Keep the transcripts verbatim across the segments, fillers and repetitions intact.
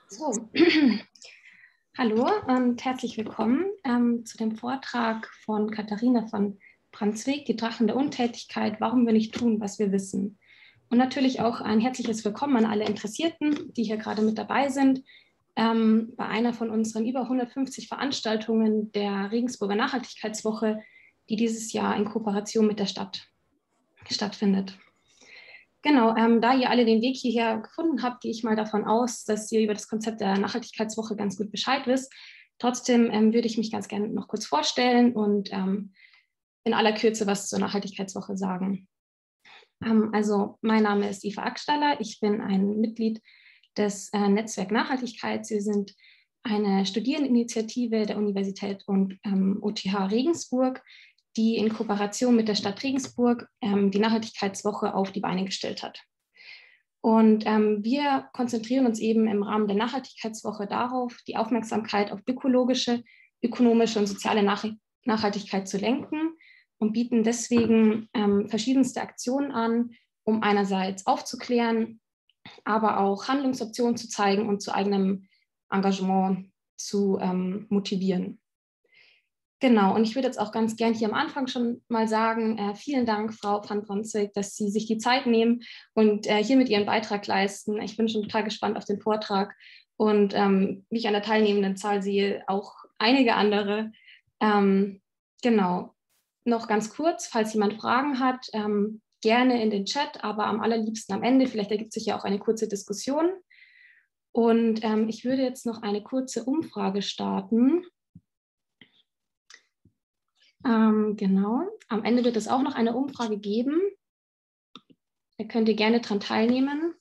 So, hallo und herzlich willkommen ähm, zu dem Vortrag von Katharina von Brandtzweg, die Drachen der Untätigkeit, warum wir nicht tun, was wir wissen. Und natürlich auch ein herzliches Willkommen an alle Interessierten, die hier gerade mit dabei sind, ähm, bei einer von unseren über hundertfünfzig Veranstaltungen der Regensburger Nachhaltigkeitswoche, die dieses Jahr in Kooperation mit der Stadt stattfindet. Genau, ähm, da ihr alle den Weg hierher gefunden habt, gehe ich mal davon aus, dass ihr über das Konzept der Nachhaltigkeitswoche ganz gut Bescheid wisst. Trotzdem ähm, würde ich mich ganz gerne noch kurz vorstellen und ähm, in aller Kürze was zur Nachhaltigkeitswoche sagen. Ähm, also mein Name ist Eva Ackstaller, ich bin ein Mitglied des äh, Netzwerk Nachhaltigkeit. Wir sind eine Studierendeninitiative der Universität und ähm, O T H Regensburg, die in Kooperation mit der Stadt Regensburg ähm, die Nachhaltigkeitswoche auf die Beine gestellt hat. Und ähm, wir konzentrieren uns eben im Rahmen der Nachhaltigkeitswoche darauf, die Aufmerksamkeit auf ökologische, ökonomische und soziale Nach Nachhaltigkeit zu lenken und bieten deswegen ähm, verschiedenste Aktionen an, um einerseits aufzuklären, aber auch Handlungsoptionen zu zeigen und zu eigenem Engagement zu ähm, motivieren. Genau, und ich würde jetzt auch ganz gern hier am Anfang schon mal sagen, äh, vielen Dank, Frau van Brandtzweg, dass Sie sich die Zeit nehmen und äh, hier mit Ihren Beitrag leisten. Ich bin schon total gespannt auf den Vortrag und ähm, wie ich an der teilnehmenden Zahl sehe, auch einige andere. Ähm, genau, noch ganz kurz, falls jemand Fragen hat, ähm, gerne in den Chat, aber am allerliebsten am Ende. Vielleicht ergibt sich ja auch eine kurze Diskussion. Und ähm, ich würde jetzt noch eine kurze Umfrage starten. Ähm, genau, am Ende wird es auch noch eine Umfrage geben. Da könnt ihr gerne dran teilnehmen.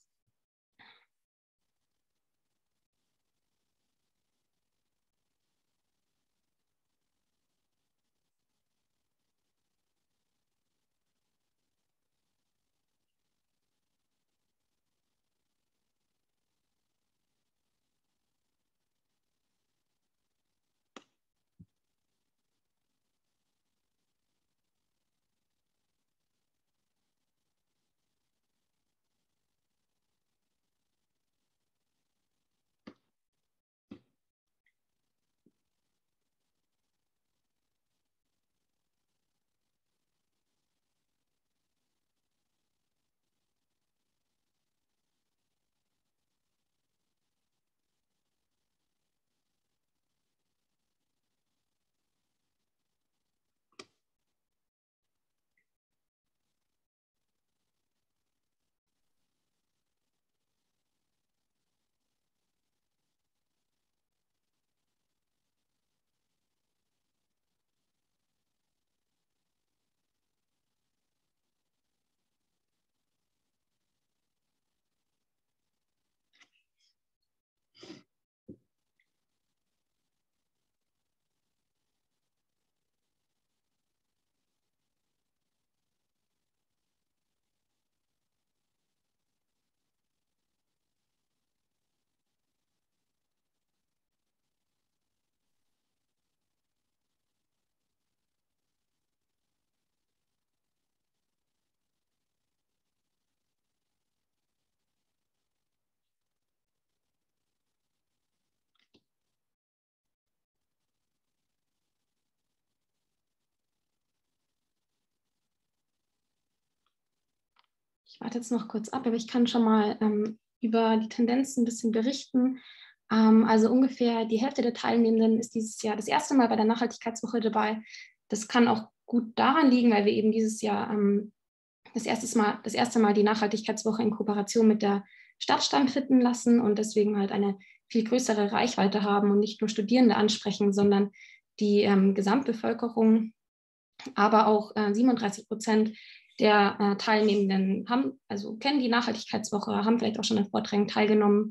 Ich warte jetzt noch kurz ab, aber ich kann schon mal ähm, über die Tendenzen ein bisschen berichten. Ähm, also ungefähr die Hälfte der Teilnehmenden ist dieses Jahr das erste Mal bei der Nachhaltigkeitswoche dabei. Das kann auch gut daran liegen, weil wir eben dieses Jahr ähm, das, erste Mal, das erste Mal die Nachhaltigkeitswoche in Kooperation mit der Stadt stattfinden lassen und deswegen halt eine viel größere Reichweite haben und nicht nur Studierende ansprechen, sondern die ähm, Gesamtbevölkerung, aber auch äh, siebenunddreißig Prozent der äh, Teilnehmenden haben, also kennen die Nachhaltigkeitswoche, haben vielleicht auch schon an Vorträgen teilgenommen.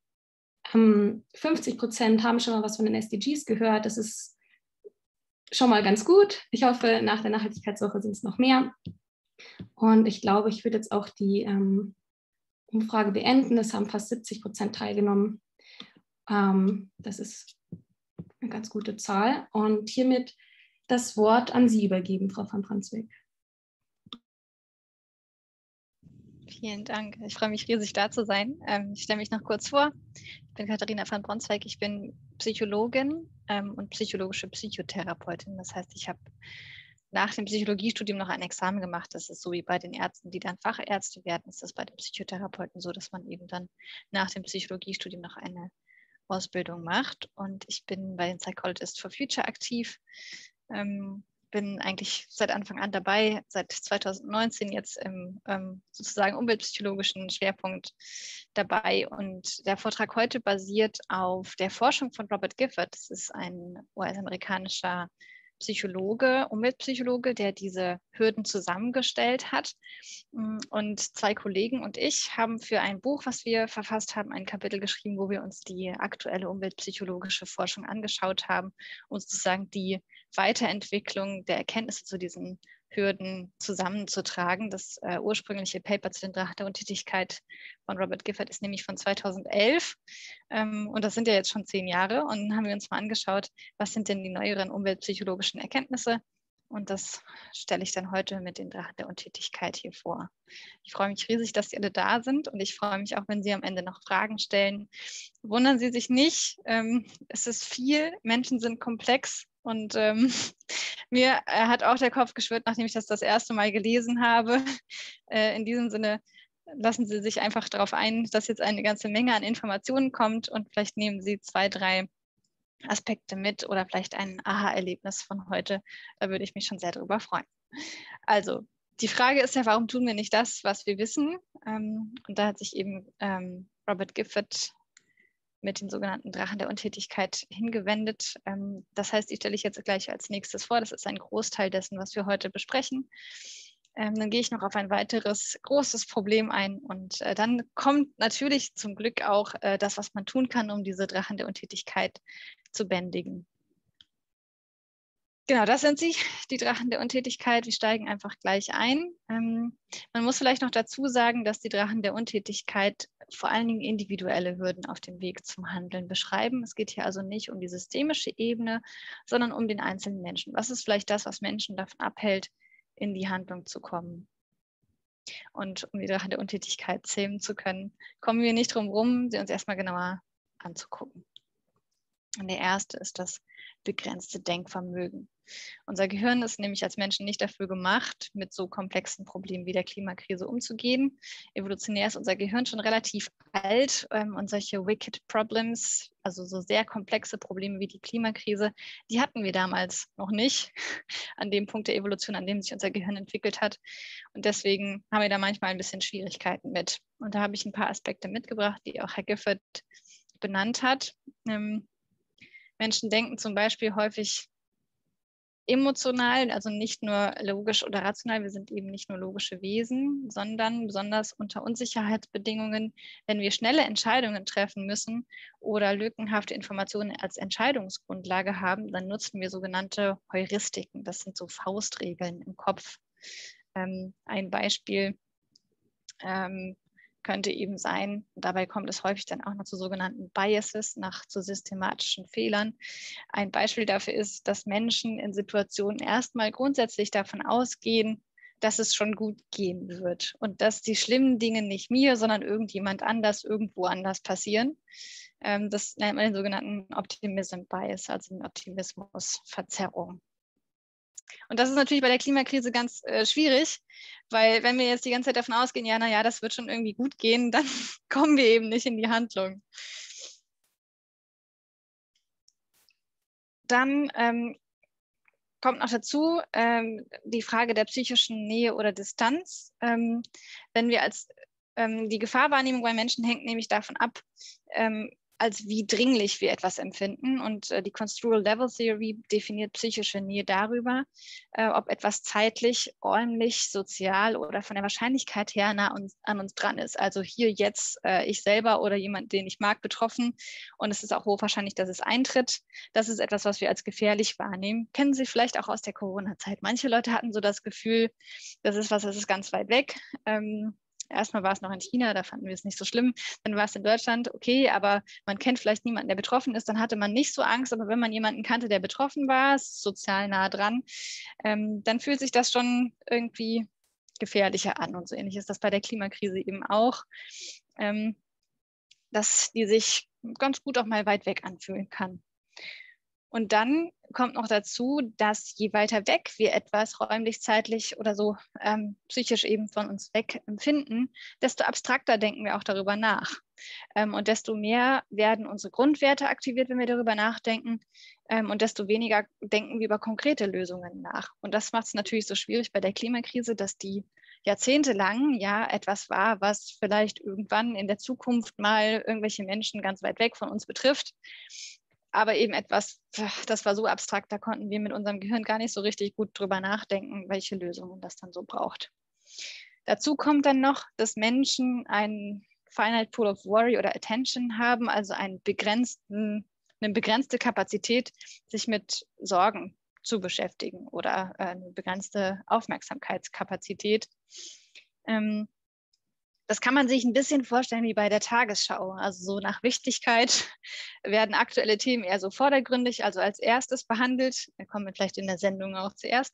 Ähm, fünfzig Prozent haben schon mal was von den S D Gs gehört. Das ist schon mal ganz gut. Ich hoffe, nach der Nachhaltigkeitswoche sind es noch mehr. Und ich glaube, ich würde jetzt auch die ähm, Umfrage beenden. Es haben fast siebzig Prozent teilgenommen. Ähm, das ist eine ganz gute Zahl. Und hiermit das Wort an Sie übergeben, Frau van Brandtzweg. Vielen Dank. Ich freue mich riesig, da zu sein. Ähm, ich stelle mich noch kurz vor. Ich bin Katharina von Bronswijk. Ich bin Psychologin ähm, und psychologische Psychotherapeutin. Das heißt, ich habe nach dem Psychologiestudium noch ein Examen gemacht. Das ist so wie bei den Ärzten, die dann Fachärzte werden, ist das bei den Psychotherapeuten so, dass man eben dann nach dem Psychologiestudium noch eine Ausbildung macht. Und ich bin bei den Psychologists for Future aktiv. Ähm, bin eigentlich seit Anfang an dabei, seit zweitausendneunzehn jetzt im ähm, sozusagen umweltpsychologischen Schwerpunkt dabei. Und der Vortrag heute basiert auf der Forschung von Robert Gifford. Das ist ein U S-amerikanischer Psychologe, Umweltpsychologe, der diese Hürden zusammengestellt hat. Und zwei Kollegen und ich haben für ein Buch, was wir verfasst haben, ein Kapitel geschrieben, wo wir uns die aktuelle umweltpsychologische Forschung angeschaut haben und sozusagen die Weiterentwicklung der Erkenntnisse zu diesen Hürden zusammenzutragen. Das äh, ursprüngliche Paper zu den Drachen der Untätigkeit von Robert Gifford ist nämlich von zweitausendelf ähm, und das sind ja jetzt schon zehn Jahre und dann haben wir uns mal angeschaut, was sind denn die neueren umweltpsychologischen Erkenntnisse, und das stelle ich dann heute mit den Drachen der Untätigkeit hier vor. Ich freue mich riesig, dass Sie alle da sind und ich freue mich auch, wenn Sie am Ende noch Fragen stellen. Wundern Sie sich nicht, ähm, es ist viel, Menschen sind komplex. Und ähm, mir äh, hat auch der Kopf geschwirrt, nachdem ich das das erste Mal gelesen habe. Äh, in diesem Sinne lassen Sie sich einfach darauf ein, dass jetzt eine ganze Menge an Informationen kommt und vielleicht nehmen Sie zwei, drei Aspekte mit oder vielleicht ein Aha-Erlebnis von heute. Da würde ich mich schon sehr darüber freuen. Also, die Frage ist ja, warum tun wir nicht das, was wir wissen? Ähm, und da hat sich eben ähm, Robert Gifford mit den sogenannten Drachen der Untätigkeit hingewendet. Ähm, das heißt, die stelle ich jetzt gleich als nächstes vor. Das ist ein Großteil dessen, was wir heute besprechen. Ähm, dann gehe ich noch auf ein weiteres großes Problem ein und äh, dann kommt natürlich zum Glück auch äh, das, was man tun kann, um diese Drachen der Untätigkeit zu bändigen. Genau, das sind sie, die Drachen der Untätigkeit. Wir steigen einfach gleich ein. Ähm, man muss vielleicht noch dazu sagen, dass die Drachen der Untätigkeit vor allen Dingen individuelle Hürden auf dem Weg zum Handeln beschreiben. Es geht hier also nicht um die systemische Ebene, sondern um den einzelnen Menschen. Was ist vielleicht das, was Menschen davon abhält, in die Handlung zu kommen? Und um die Drachen der Untätigkeit zähmen zu können, kommen wir nicht drum herum, sie uns erstmal genauer anzugucken. Und der erste ist das begrenzte Denkvermögen. Unser Gehirn ist nämlich als Menschen nicht dafür gemacht, mit so komplexen Problemen wie der Klimakrise umzugehen. Evolutionär ist unser Gehirn schon relativ alt ähm, und solche wicked problems, also so sehr komplexe Probleme wie die Klimakrise, die hatten wir damals noch nicht an dem Punkt der Evolution, an dem sich unser Gehirn entwickelt hat. Und deswegen haben wir da manchmal ein bisschen Schwierigkeiten mit. Und da habe ich ein paar Aspekte mitgebracht, die auch Herr Gifford benannt hat. Ähm, Menschen denken zum Beispiel häufig emotional, also nicht nur logisch oder rational. Wir sind eben nicht nur logische Wesen, sondern besonders unter Unsicherheitsbedingungen, wenn wir schnelle Entscheidungen treffen müssen oder lückenhafte Informationen als Entscheidungsgrundlage haben, dann nutzen wir sogenannte Heuristiken. Das sind so Faustregeln im Kopf. Ähm, ein Beispiel ähm, könnte eben sein, dabei kommt es häufig dann auch noch zu sogenannten Biases, nach zu systematischen Fehlern. Ein Beispiel dafür ist, dass Menschen in Situationen erstmal grundsätzlich davon ausgehen, dass es schon gut gehen wird und dass die schlimmen Dinge nicht mir, sondern irgendjemand anders, irgendwo anders passieren. Ähm, das nennt man den sogenannten Optimism Bias, also den Optimismusverzerrung. Und das ist natürlich bei der Klimakrise ganz äh, schwierig, weil wenn wir jetzt die ganze Zeit davon ausgehen, ja, naja, das wird schon irgendwie gut gehen, dann kommen wir eben nicht in die Handlung. Dann ähm, kommt noch dazu ähm, die Frage der psychischen Nähe oder Distanz. Ähm, wenn wir als ähm, die Gefahrwahrnehmung bei Menschen hängt nämlich davon ab, ähm, als wie dringlich wir etwas empfinden. Und äh, die Construal Level Theory definiert psychische Nähe darüber, äh, ob etwas zeitlich, räumlich, sozial oder von der Wahrscheinlichkeit her nah uns, an uns dran ist. Also hier jetzt äh, ich selber oder jemand, den ich mag, betroffen. Und es ist auch hochwahrscheinlich, dass es eintritt. Das ist etwas, was wir als gefährlich wahrnehmen. Kennen Sie vielleicht auch aus der Corona-Zeit. Manche Leute hatten so das Gefühl, das ist was, das ist ganz weit weg. Ähm, Erstmal war es noch in China, da fanden wir es nicht so schlimm. Dann war es in Deutschland, okay, aber man kennt vielleicht niemanden, der betroffen ist. Dann hatte man nicht so Angst, aber wenn man jemanden kannte, der betroffen war, sozial nah dran, ähm, dann fühlt sich das schon irgendwie gefährlicher an. Und so ähnlich ist das bei der Klimakrise eben auch, ähm, dass die sich ganz gut auch mal weit weg anfühlen kann. Und dann kommt noch dazu, dass je weiter weg wir etwas räumlich, zeitlich oder so ähm, psychisch eben von uns weg empfinden, desto abstrakter denken wir auch darüber nach. Ähm, und desto mehr werden unsere Grundwerte aktiviert, wenn wir darüber nachdenken. Ähm, und desto weniger denken wir über konkrete Lösungen nach. Und das macht es natürlich so schwierig bei der Klimakrise, dass die jahrzehntelang ja etwas war, was vielleicht irgendwann in der Zukunft mal irgendwelche Menschen ganz weit weg von uns betrifft. Aber eben etwas, das war so abstrakt, da konnten wir mit unserem Gehirn gar nicht so richtig gut drüber nachdenken, welche Lösungen das dann so braucht. Dazu kommt dann noch, dass Menschen einen Finite Pool of Worry oder Attention haben, also einen begrenzten, eine begrenzte Kapazität, sich mit Sorgen zu beschäftigen oder eine begrenzte Aufmerksamkeitskapazität. Ähm, Das kann man sich ein bisschen vorstellen wie bei der Tagesschau. Also so nach Wichtigkeit werden aktuelle Themen eher so vordergründig, also als erstes behandelt. Da kommen wir vielleicht in der Sendung auch zuerst.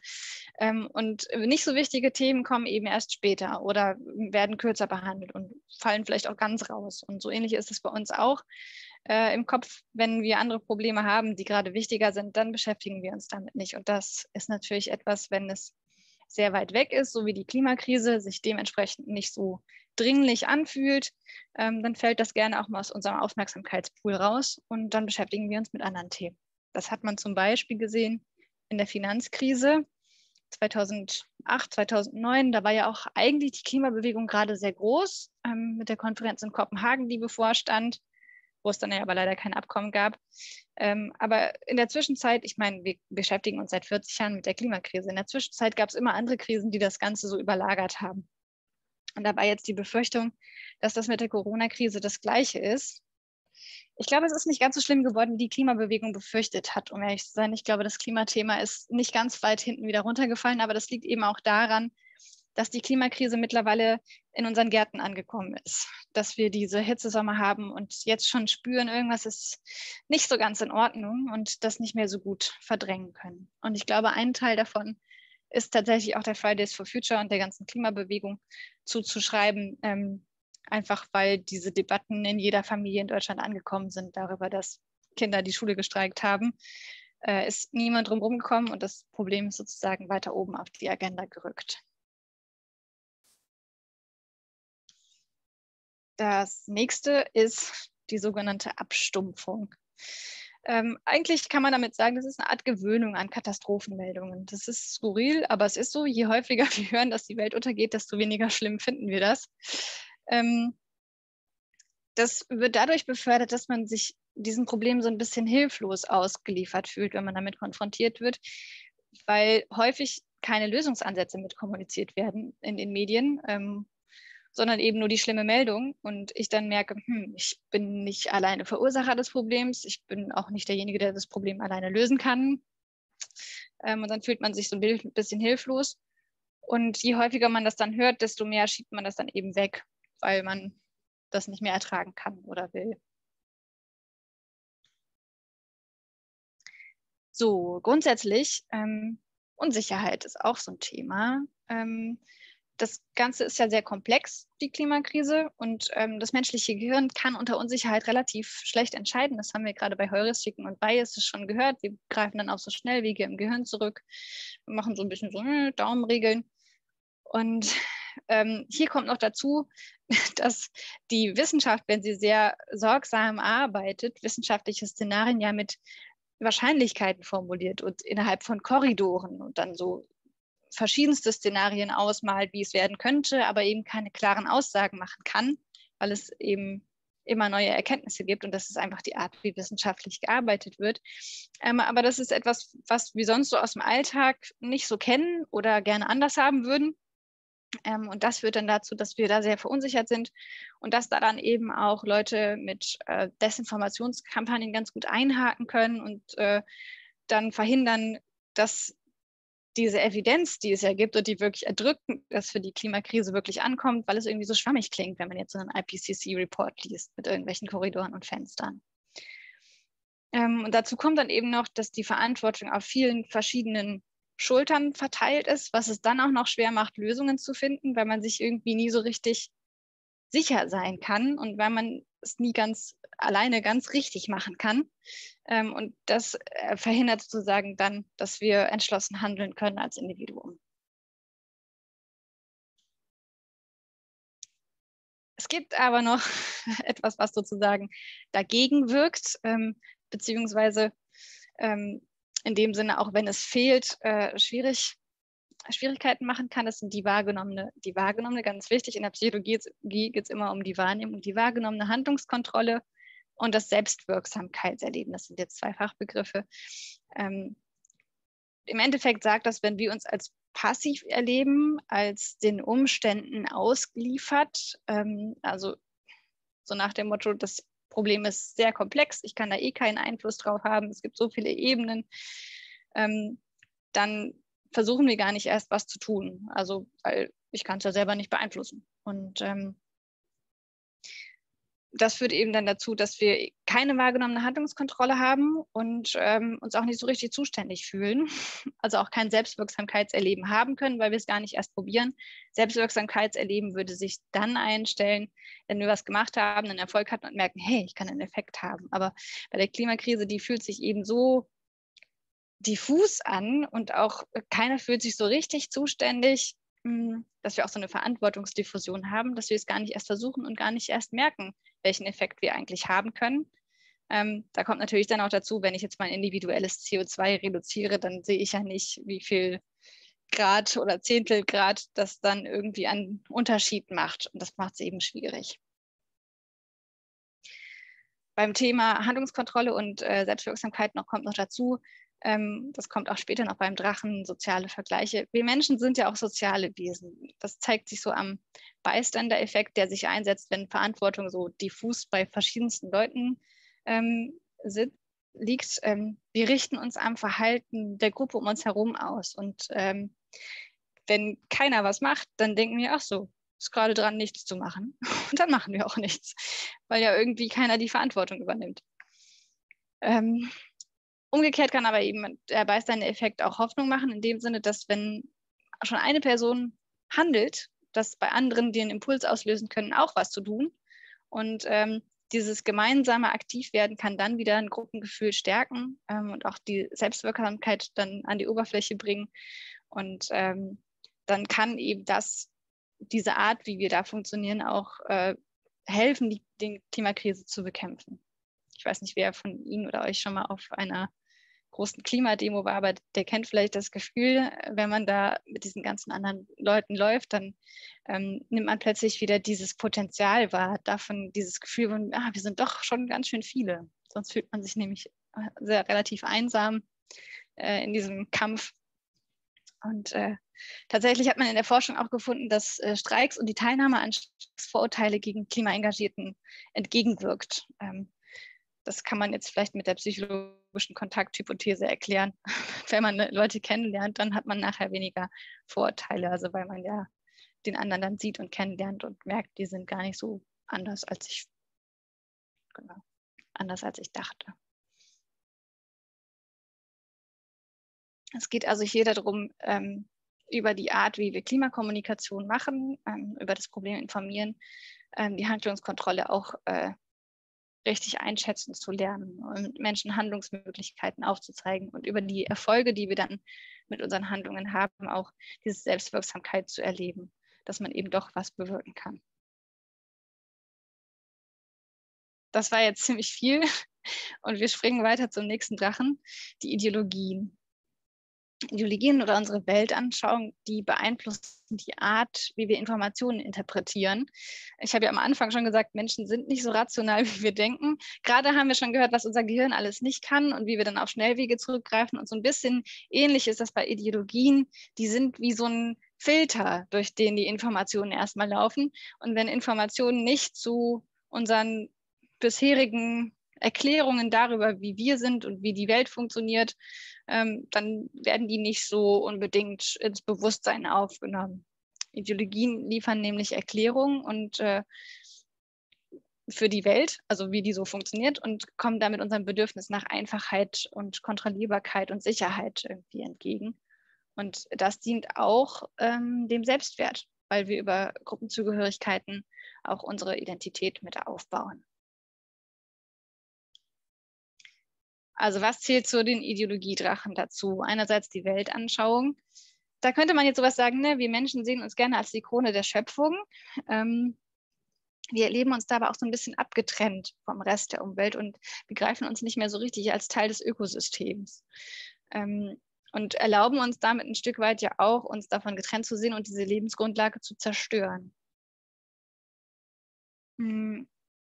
Und nicht so wichtige Themen kommen eben erst später oder werden kürzer behandelt und fallen vielleicht auch ganz raus. Und so ähnlich ist es bei uns auch äh, im Kopf. Wenn wir andere Probleme haben, die gerade wichtiger sind, dann beschäftigen wir uns damit nicht. Und das ist natürlich etwas, wenn es sehr weit weg ist, so wie die Klimakrise, sich dementsprechend nicht so dringlich anfühlt, ähm, dann fällt das gerne auch mal aus unserem Aufmerksamkeitspool raus und dann beschäftigen wir uns mit anderen Themen. Das hat man zum Beispiel gesehen in der Finanzkrise zweitausendacht, zweitausendneun. Da war ja auch eigentlich die Klimabewegung gerade sehr groß ähm, mit der Konferenz in Kopenhagen, die bevorstand, wo es dann ja aber leider kein Abkommen gab. Ähm, aber in der Zwischenzeit, ich meine, wir beschäftigen uns seit vierzig Jahren mit der Klimakrise. In der Zwischenzeit gab es immer andere Krisen, die das Ganze so überlagert haben. Und da war jetzt die Befürchtung, dass das mit der Corona-Krise das Gleiche ist. Ich glaube, es ist nicht ganz so schlimm geworden, wie die Klimabewegung befürchtet hat, um ehrlich zu sein. Ich glaube, das Klimathema ist nicht ganz weit hinten wieder runtergefallen, aber das liegt eben auch daran, dass die Klimakrise mittlerweile in unseren Gärten angekommen ist, dass wir diese Hitzesommer haben und jetzt schon spüren, irgendwas ist nicht so ganz in Ordnung und das nicht mehr so gut verdrängen können. Und ich glaube, ein Teil davon ist tatsächlich auch der Fridays for Future und der ganzen Klimabewegung zuzuschreiben, ähm, einfach weil diese Debatten in jeder Familie in Deutschland angekommen sind darüber, dass Kinder die Schule gestreikt haben, äh, ist niemand drumherum gekommen und das Problem ist sozusagen weiter oben auf die Agenda gerückt. Das nächste ist die sogenannte Abstumpfung. Ähm, eigentlich kann man damit sagen, das ist eine Art Gewöhnung an Katastrophenmeldungen. Das ist skurril, aber es ist so, je häufiger wir hören, dass die Welt untergeht, desto weniger schlimm finden wir das. Ähm, das wird dadurch befördert, dass man sich diesem Problem so ein bisschen hilflos ausgeliefert fühlt, wenn man damit konfrontiert wird, weil häufig keine Lösungsansätze mit kommuniziert werden in den Medien, ähm, sondern eben nur die schlimme Meldung und ich dann merke, hm, ich bin nicht alleine Verursacher des Problems, ich bin auch nicht derjenige, der das Problem alleine lösen kann. Ähm, und dann fühlt man sich so ein bisschen hilflos. Und je häufiger man das dann hört, desto mehr schiebt man das dann eben weg, weil man das nicht mehr ertragen kann oder will. So, grundsätzlich, ähm, Unsicherheit ist auch so ein Thema. Ähm, Das Ganze ist ja sehr komplex, die Klimakrise, und ähm, das menschliche Gehirn kann unter Unsicherheit relativ schlecht entscheiden. Das haben wir gerade bei Heuristiken und Biases schon gehört. Wir greifen dann auf so Schnellwege im Gehirn zurück, wir machen so ein bisschen so äh, Daumenregeln. Und ähm, hier kommt noch dazu, dass die Wissenschaft, wenn sie sehr sorgsam arbeitet, wissenschaftliche Szenarien ja mit Wahrscheinlichkeiten formuliert und innerhalb von Korridoren und dann so verschiedenste Szenarien ausmalt, wie es werden könnte, aber eben keine klaren Aussagen machen kann, weil es eben immer neue Erkenntnisse gibt und das ist einfach die Art, wie wissenschaftlich gearbeitet wird. Ähm, aber das ist etwas, was wir sonst so aus dem Alltag nicht so kennen oder gerne anders haben würden. Ähm, und das führt dann dazu, dass wir da sehr verunsichert sind und dass da dann eben auch Leute mit äh, Desinformationskampagnen ganz gut einhaken können und äh, dann verhindern, dass diese Evidenz, die es ja gibt und die wirklich erdrückend ist, für die Klimakrise wirklich ankommt, weil es irgendwie so schwammig klingt, wenn man jetzt so einen I P C C-Report liest mit irgendwelchen Korridoren und Fenstern. Ähm, und dazu kommt dann eben noch, dass die Verantwortung auf vielen verschiedenen Schultern verteilt ist, was es dann auch noch schwer macht, Lösungen zu finden, weil man sich irgendwie nie so richtig sicher sein kann und weil man es nie ganz alleine ganz richtig machen kann. Ähm, und das äh, verhindert sozusagen dann, dass wir entschlossen handeln können als Individuum. Es gibt aber noch etwas, was sozusagen dagegen wirkt, ähm, beziehungsweise ähm, in dem Sinne, auch wenn es fehlt, äh, schwierig, Schwierigkeiten machen kann. Das sind die wahrgenommene, die wahrgenommene, ganz wichtig. In der Psychologie geht es immer um die Wahrnehmung, die wahrgenommene Handlungskontrolle und das Selbstwirksamkeitserleben. Das sind jetzt zwei Fachbegriffe. Ähm, im Endeffekt sagt das, wenn wir uns als passiv erleben, als den Umständen ausgeliefert, ähm, also so nach dem Motto, das Problem ist sehr komplex, ich kann da eh keinen Einfluss drauf haben, es gibt so viele Ebenen, ähm, dann versuchen wir gar nicht erst was zu tun. Also, weil ich kann es ja selber nicht beeinflussen. Und ähm, das führt eben dann dazu, dass wir keine wahrgenommene Handlungskontrolle haben und ähm, uns auch nicht so richtig zuständig fühlen. Also auch kein Selbstwirksamkeitserleben haben können, weil wir es gar nicht erst probieren. Selbstwirksamkeitserleben würde sich dann einstellen, wenn wir was gemacht haben, einen Erfolg hatten und merken, hey, ich kann einen Effekt haben. Aber bei der Klimakrise, die fühlt sich eben so diffus an und auch keiner fühlt sich so richtig zuständig, dass wir auch so eine Verantwortungsdiffusion haben, dass wir es gar nicht erst versuchen und gar nicht erst merken, welchen Effekt wir eigentlich haben können. Ähm, da kommt natürlich dann auch dazu, wenn ich jetzt mein individuelles C O zwei reduziere, dann sehe ich ja nicht, wie viel Grad oder Zehntel Grad das dann irgendwie einen Unterschied macht. Und das macht es eben schwierig. Beim Thema Handlungskontrolle und äh, Selbstwirksamkeit noch kommt noch dazu, ähm, das kommt auch später noch beim Drachen, soziale Vergleiche. Wir Menschen sind ja auch soziale Wesen. Das zeigt sich so am Bystander-Effekt, der sich einsetzt, wenn Verantwortung so diffus bei verschiedensten Leuten ähm, sind, liegt. Ähm, wir richten uns am Verhalten der Gruppe um uns herum aus. Und ähm, wenn keiner was macht, dann denken wir, ach so, ist gerade dran, nichts zu machen. Und dann machen wir auch nichts, weil ja irgendwie keiner die Verantwortung übernimmt. Ähm, umgekehrt kann aber eben der Bystander-Effekt auch Hoffnung machen, in dem Sinne, dass wenn schon eine Person handelt, dass bei anderen, die einen Impuls auslösen können, auch was zu tun. Und ähm, dieses gemeinsame Aktivwerden kann dann wieder ein Gruppengefühl stärken ähm, und auch die Selbstwirksamkeit dann an die Oberfläche bringen. Und ähm, dann kann eben das, diese Art, wie wir da funktionieren, auch äh, helfen, die, die Klimakrise zu bekämpfen. Ich weiß nicht, wer von Ihnen oder euch schon mal auf einer großen Klimademo war, aber der kennt vielleicht das Gefühl, wenn man da mit diesen ganzen anderen Leuten läuft, dann ähm, nimmt man plötzlich wieder dieses Potenzial wahr, davon dieses Gefühl von, ah, wir sind doch schon ganz schön viele. Sonst fühlt man sich nämlich sehr relativ einsam äh, in diesem Kampf. Und äh, tatsächlich hat man in der Forschung auch gefunden, dass äh, Streiks und die Teilnahme an Streiks Vorurteile gegen Klimaengagierten entgegenwirkt. Ähm, das kann man jetzt vielleicht mit der psychologischen Kontakthypothese erklären. Wenn man Leute kennenlernt, dann hat man nachher weniger Vorurteile, also weil man ja den anderen dann sieht und kennenlernt und merkt, die sind gar nicht so anders, als ich, genau, anders als ich dachte. Es geht also hier darum, ähm, über die Art, wie wir Klimakommunikation machen, ähm, über das Problem informieren, ähm, die Handlungskontrolle auch äh, richtig einschätzen zu lernen und Menschen Handlungsmöglichkeiten aufzuzeigen und über die Erfolge, die wir dann mit unseren Handlungen haben, auch diese Selbstwirksamkeit zu erleben, dass man eben doch was bewirken kann. Das war jetzt ziemlich viel und wir springen weiter zum nächsten Drachen, die Ideologien. Ideologien oder unsere Weltanschauung, die beeinflussen die Art, wie wir Informationen interpretieren. Ich habe ja am Anfang schon gesagt, Menschen sind nicht so rational, wie wir denken. Gerade haben wir schon gehört, was unser Gehirn alles nicht kann und wie wir dann auf Schnellwege zurückgreifen. Und so ein bisschen ähnlich ist das bei Ideologien. Die sind wie so ein Filter, durch den die Informationen erstmal laufen. Und wenn Informationen nicht zu unseren bisherigen Erklärungen darüber, wie wir sind und wie die Welt funktioniert, ähm, dann werden die nicht so unbedingt ins Bewusstsein aufgenommen. Ideologien liefern nämlich Erklärungen und äh, für die Welt, also wie die so funktioniert, und kommen damit unserem Bedürfnis nach Einfachheit und Kontrollierbarkeit und Sicherheit irgendwie entgegen. Und das dient auch ähm, dem Selbstwert, weil wir über Gruppenzugehörigkeiten auch unsere Identität mit aufbauen. Also was zählt zu den Ideologiedrachen dazu? Einerseits die Weltanschauung. Da könnte man jetzt sowas sagen, ne? Wir Menschen sehen uns gerne als die Krone der Schöpfung. Ähm, wir erleben uns da aber auch so ein bisschen abgetrennt vom Rest der Umwelt und begreifen uns nicht mehr so richtig als Teil des Ökosystems. Ähm, und erlauben uns damit ein Stück weit ja auch, uns davon getrennt zu sehen und diese Lebensgrundlage zu zerstören. Hm.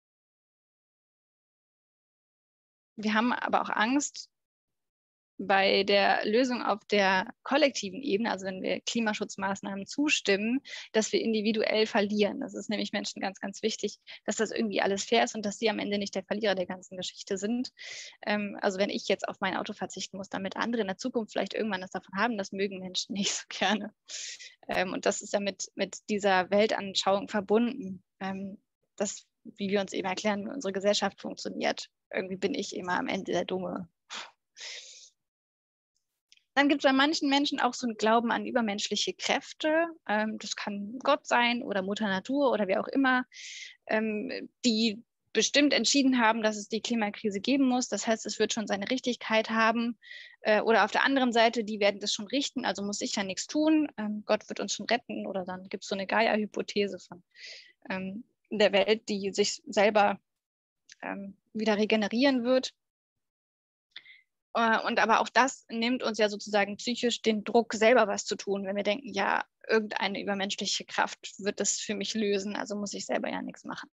Wir haben aber auch Angst bei der Lösung auf der kollektiven Ebene, also wenn wir Klimaschutzmaßnahmen zustimmen, dass wir individuell verlieren. Das ist nämlich Menschen ganz, ganz wichtig, dass das irgendwie alles fair ist und dass sie am Ende nicht der Verlierer der ganzen Geschichte sind. Ähm, also wenn ich jetzt auf mein Auto verzichten muss, damit andere in der Zukunft vielleicht irgendwann was davon haben, das mögen Menschen nicht so gerne. Ähm, und das ist ja mit, mit dieser Weltanschauung verbunden, ähm, dass, wie wir uns eben erklären, wie unsere Gesellschaft funktioniert. Irgendwie bin ich immer am Ende der Dumme. Dann gibt es bei manchen Menschen auch so einen Glauben an übermenschliche Kräfte. Ähm, das kann Gott sein oder Mutter Natur oder wer auch immer, ähm, die bestimmt entschieden haben, dass es die Klimakrise geben muss. Das heißt, es wird schon seine Richtigkeit haben. Äh, oder auf der anderen Seite, die werden das schon richten, also muss ich ja nichts tun. Ähm, Gott wird uns schon retten. Oder dann gibt es so eine Gaia-Hypothese von ähm, der Welt, die sich selber ähm, wieder regenerieren wird. Und aber auch das nimmt uns ja sozusagen psychisch den Druck, selber was zu tun, wenn wir denken, ja, irgendeine übermenschliche Kraft wird das für mich lösen, also muss ich selber ja nichts machen.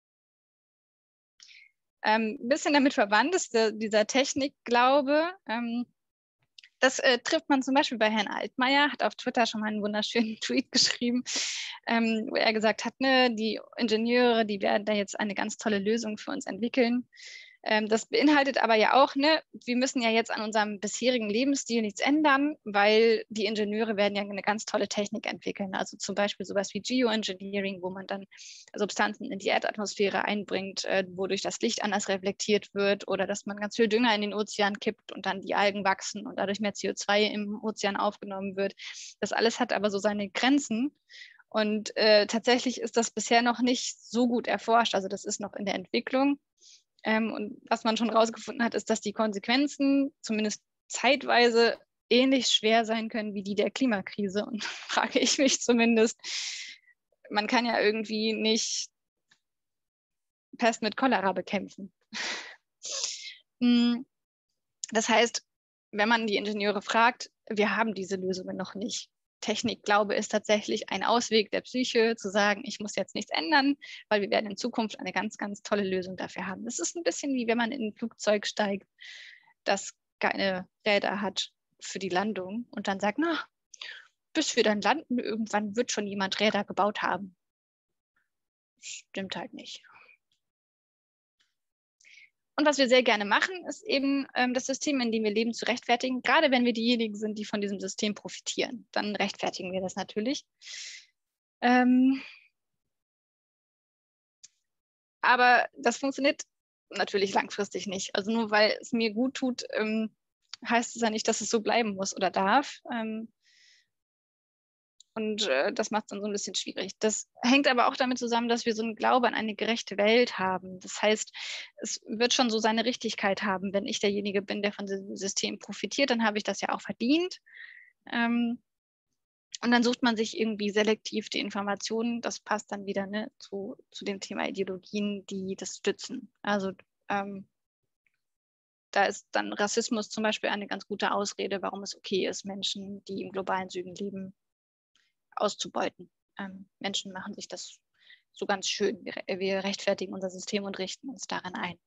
Ein ähm, bisschen damit verwandt ist der, dieser Technikglaube. Ähm, das äh, trifft man zum Beispiel bei Herrn Altmaier, hat auf Twitter schon mal einen wunderschönen Tweet geschrieben, ähm, wo er gesagt hat, ne, die Ingenieure, die werden da jetzt eine ganz tolle Lösung für uns entwickeln. Das beinhaltet aber ja auch, ne, wir müssen ja jetzt an unserem bisherigen Lebensstil nichts ändern, weil die Ingenieure werden ja eine ganz tolle Technik entwickeln. Also zum Beispiel sowas wie Geoengineering, wo man dann Substanzen in die Erdatmosphäre einbringt, äh, wodurch das Licht anders reflektiert wird, oder dass man ganz viel Dünger in den Ozean kippt und dann die Algen wachsen und dadurch mehr C O zwei im Ozean aufgenommen wird. Das alles hat aber so seine Grenzen. Und äh, tatsächlich ist das bisher noch nicht so gut erforscht. Also das ist noch in der Entwicklung. Ähm, und was man schon rausgefunden hat, ist, dass die Konsequenzen zumindest zeitweise ähnlich schwer sein können wie die der Klimakrise. Und frage ich mich zumindest, man kann ja irgendwie nicht Pest mit Cholera bekämpfen. Das heißt, wenn man die Ingenieure fragt, wir haben diese Lösungen noch nicht. Technikglaube ist tatsächlich ein Ausweg der Psyche, zu sagen, ich muss jetzt nichts ändern, weil wir werden in Zukunft eine ganz, ganz tolle Lösung dafür haben. Das ist ein bisschen wie wenn man in ein Flugzeug steigt, das keine Räder hat für die Landung und dann sagt, na, bis wir dann landen, irgendwann wird schon jemand Räder gebaut haben. Stimmt halt nicht. Und was wir sehr gerne machen, ist eben ähm, das System, in dem wir leben, zu rechtfertigen. Gerade wenn wir diejenigen sind, die von diesem System profitieren, dann rechtfertigen wir das natürlich. Ähm, aber das funktioniert natürlich langfristig nicht. Also nur weil es mir gut tut, ähm, heißt es ja nicht, dass es so bleiben muss oder darf. Ähm, Und äh, das macht es dann so ein bisschen schwierig. Das hängt aber auch damit zusammen, dass wir so einen Glaube an eine gerechte Welt haben. Das heißt, es wird schon so seine Richtigkeit haben. Wenn ich derjenige bin, der von diesem System profitiert, dann habe ich das ja auch verdient. Ähm, und dann sucht man sich irgendwie selektiv die Informationen. Das passt dann wieder, ne, zu, zu dem Thema Ideologien, die das stützen. Also ähm, da ist dann Rassismus zum Beispiel eine ganz gute Ausrede, warum es okay ist, Menschen, die im globalen Süden leben, auszubeuten. Ähm, Menschen machen sich das so ganz schön. Wir, wir rechtfertigen unser System und richten uns daran ein.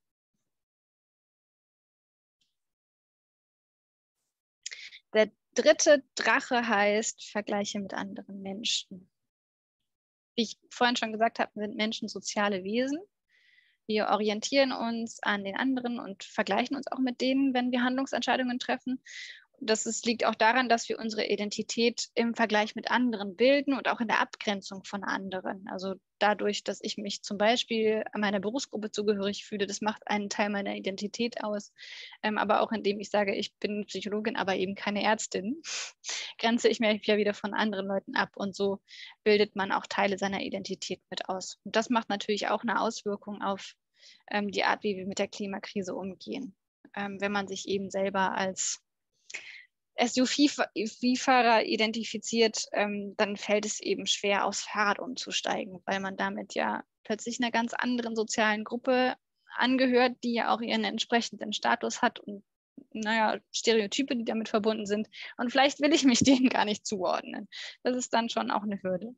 Der dritte Drache heißt Vergleiche mit anderen Menschen. Wie ich vorhin schon gesagt habe, sind Menschen soziale Wesen. Wir orientieren uns an den anderen und vergleichen uns auch mit denen, wenn wir Handlungsentscheidungen treffen. das ist, liegt auch daran, dass wir unsere Identität im Vergleich mit anderen bilden und auch in der Abgrenzung von anderen. Also dadurch, dass ich mich zum Beispiel meiner Berufsgruppe zugehörig fühle, das macht einen Teil meiner Identität aus. Ähm, aber auch indem ich sage, ich bin Psychologin, aber eben keine Ärztin, grenze ich mich ja wieder von anderen Leuten ab. Und so bildet man auch Teile seiner Identität mit aus. Und das macht natürlich auch eine Auswirkung auf ähm, die Art, wie wir mit der Klimakrise umgehen. Ähm, wenn man sich eben selber als S U V-Fahrer identifiziert, ähm, dann fällt es eben schwer, aufs Fahrrad umzusteigen, weil man damit ja plötzlich einer ganz anderen sozialen Gruppe angehört, die ja auch ihren entsprechenden Status hat und naja, Stereotype, die damit verbunden sind. Und vielleicht will ich mich denen gar nicht zuordnen. Das ist dann schon auch eine Hürde.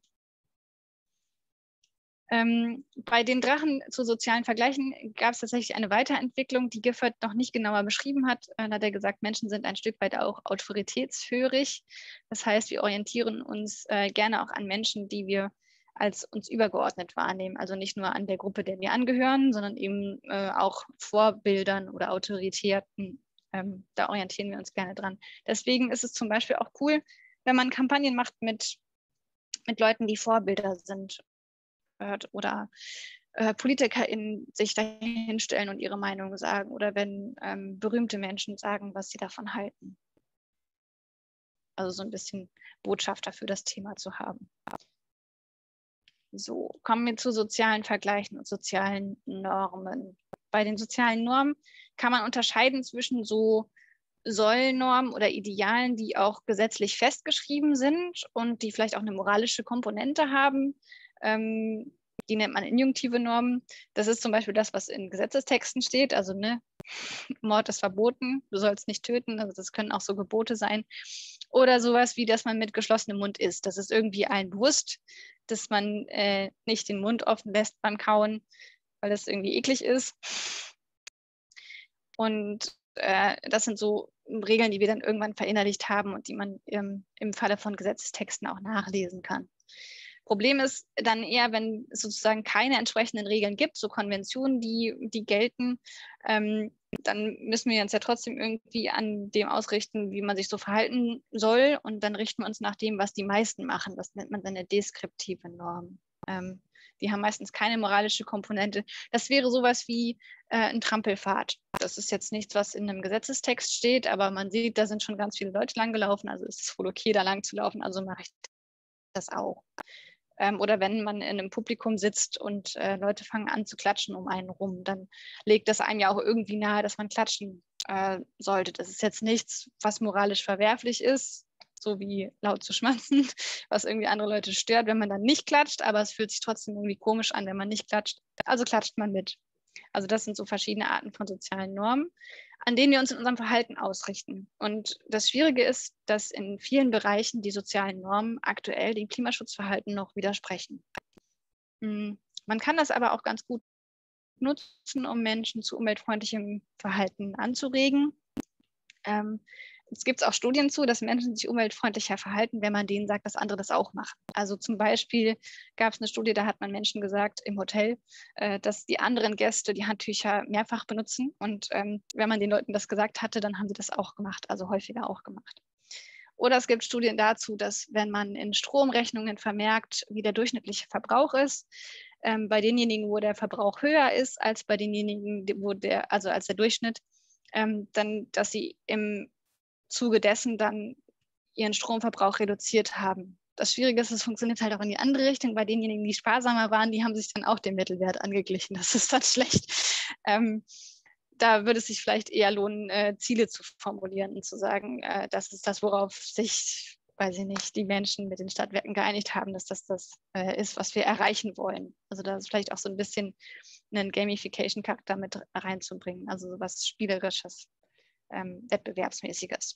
Ähm, bei den Drachen zu sozialen Vergleichen gab es tatsächlich eine Weiterentwicklung, die Gifford noch nicht genauer beschrieben hat. Äh, da hat er gesagt, Menschen sind ein Stück weit auch autoritätshörig. Das heißt, wir orientieren uns äh, gerne auch an Menschen, die wir als uns übergeordnet wahrnehmen. Also nicht nur an der Gruppe, der wir angehören, sondern eben äh, auch Vorbildern oder Autoritäten. Ähm, da orientieren wir uns gerne dran. Deswegen ist es zum Beispiel auch cool, wenn man Kampagnen macht mit, mit Leuten, die Vorbilder sind oder äh, PolitikerInnen sich dahin stellen und ihre Meinung sagen oder wenn ähm, berühmte Menschen sagen, was sie davon halten. Also so ein bisschen Botschafter für das Thema zu haben. So, kommen wir zu sozialen Vergleichen und sozialen Normen. Bei den sozialen Normen kann man unterscheiden zwischen so Sollnormen oder Idealen, die auch gesetzlich festgeschrieben sind und die vielleicht auch eine moralische Komponente haben. Ähm, die nennt man injunktive Normen. Das ist zum Beispiel das, was in Gesetzestexten steht. Also ne, Mord ist verboten, du sollst nicht töten. Also das können auch so Gebote sein. Oder sowas wie, dass man mit geschlossenem Mund isst. Das ist irgendwie allen bewusst, dass man äh, nicht den Mund offen lässt beim Kauen, weil das irgendwie eklig ist. Und äh, das sind so Regeln, die wir dann irgendwann verinnerlicht haben und die man ähm, im Falle von Gesetzestexten auch nachlesen kann. Problem ist dann eher, wenn es sozusagen keine entsprechenden Regeln gibt, so Konventionen, die, die gelten, ähm, dann müssen wir uns ja trotzdem irgendwie an dem ausrichten, wie man sich so verhalten soll. Und dann richten wir uns nach dem, was die meisten machen. Das nennt man dann eine deskriptive Norm. Ähm, die haben meistens keine moralische Komponente. Das wäre sowas wie äh, ein Trampelpfad. Das ist jetzt nichts, was in einem Gesetzestext steht, aber man sieht, da sind schon ganz viele Leute lang gelaufen. Also ist es wohl okay, da lang zu laufen. Also mache ich das auch. Ähm, oder wenn man in einem Publikum sitzt und äh, Leute fangen an zu klatschen um einen rum, dann legt das einem ja auch irgendwie nahe, dass man klatschen äh, sollte. Das ist jetzt nichts, was moralisch verwerflich ist, so wie laut zu schmatzen, was irgendwie andere Leute stört, wenn man dann nicht klatscht, aber es fühlt sich trotzdem irgendwie komisch an, wenn man nicht klatscht. Also klatscht man mit. Also das sind so verschiedene Arten von sozialen Normen, an denen wir uns in unserem Verhalten ausrichten. Und das Schwierige ist, dass in vielen Bereichen die sozialen Normen aktuell dem Klimaschutzverhalten noch widersprechen. Man kann das aber auch ganz gut nutzen, um Menschen zu umweltfreundlichem Verhalten anzuregen. Ähm, es gibt auch Studien zu, dass Menschen sich umweltfreundlicher verhalten, wenn man denen sagt, dass andere das auch machen. Also zum Beispiel gab es eine Studie, da hat man Menschen gesagt im Hotel, äh, dass die anderen Gäste die Handtücher mehrfach benutzen. Und ähm, wenn man den Leuten das gesagt hatte, dann haben sie das auch gemacht, also häufiger auch gemacht. Oder es gibt Studien dazu, dass wenn man in Stromrechnungen vermerkt, wie der durchschnittliche Verbrauch ist, ähm, bei denjenigen, wo der Verbrauch höher ist als bei denjenigen, wo der, also als der Durchschnitt, ähm, dann, dass sie im Zuge dessen dann ihren Stromverbrauch reduziert haben. Das Schwierige ist, es funktioniert halt auch in die andere Richtung. Bei denjenigen, die sparsamer waren, die haben sich dann auch dem Mittelwert angeglichen. Das ist dann schlecht. Ähm, da würde es sich vielleicht eher lohnen, äh, Ziele zu formulieren und zu sagen, äh, das ist das, worauf sich, weiß ich nicht, die Menschen mit den Stadtwerken geeinigt haben, dass das das äh, ist, was wir erreichen wollen. Also da ist vielleicht auch so ein bisschen einen Gamification-Charakter mit reinzubringen, also so was Spielerisches. Ähm, Wettbewerbsmäßiges.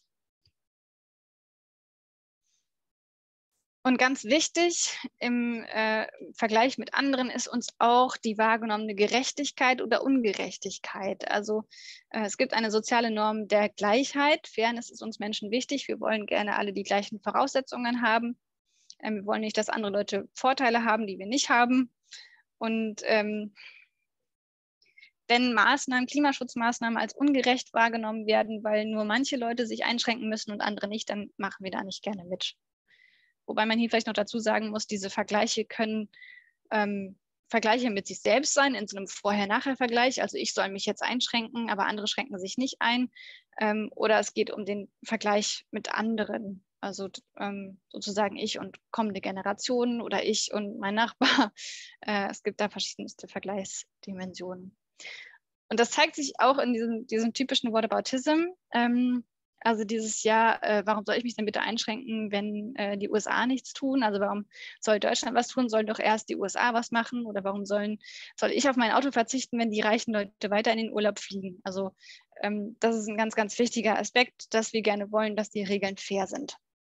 Und ganz wichtig im äh, Vergleich mit anderen ist uns auch die wahrgenommene Gerechtigkeit oder Ungerechtigkeit. Also äh, es gibt eine soziale Norm der Gleichheit. Fairness ist uns Menschen wichtig. Wir wollen gerne alle die gleichen Voraussetzungen haben. Ähm, wir wollen nicht, dass andere Leute Vorteile haben, die wir nicht haben. Und ähm, denn Maßnahmen, Klimaschutzmaßnahmen als ungerecht wahrgenommen werden, weil nur manche Leute sich einschränken müssen und andere nicht, dann machen wir da nicht gerne mit. Wobei man hier vielleicht noch dazu sagen muss, diese Vergleiche können ähm, Vergleiche mit sich selbst sein, in so einem Vorher-Nachher-Vergleich. Also ich soll mich jetzt einschränken, aber andere schränken sich nicht ein. Ähm, oder es geht um den Vergleich mit anderen. Also ähm, sozusagen ich und kommende Generationen oder ich und mein Nachbar. Äh, es gibt da verschiedenste Vergleichsdimensionen. Und das zeigt sich auch in diesem, diesem typischen Whataboutism. Ähm, also dieses Jahr, äh, warum soll ich mich denn bitte einschränken, wenn äh, die U S A nichts tun? Also warum soll Deutschland was tun? Sollen doch erst die U S A was machen? Oder warum sollen, soll ich auf mein Auto verzichten, wenn die reichen Leute weiter in den Urlaub fliegen? Also ähm, das ist ein ganz, ganz wichtiger Aspekt, dass wir gerne wollen, dass die Regeln fair sind.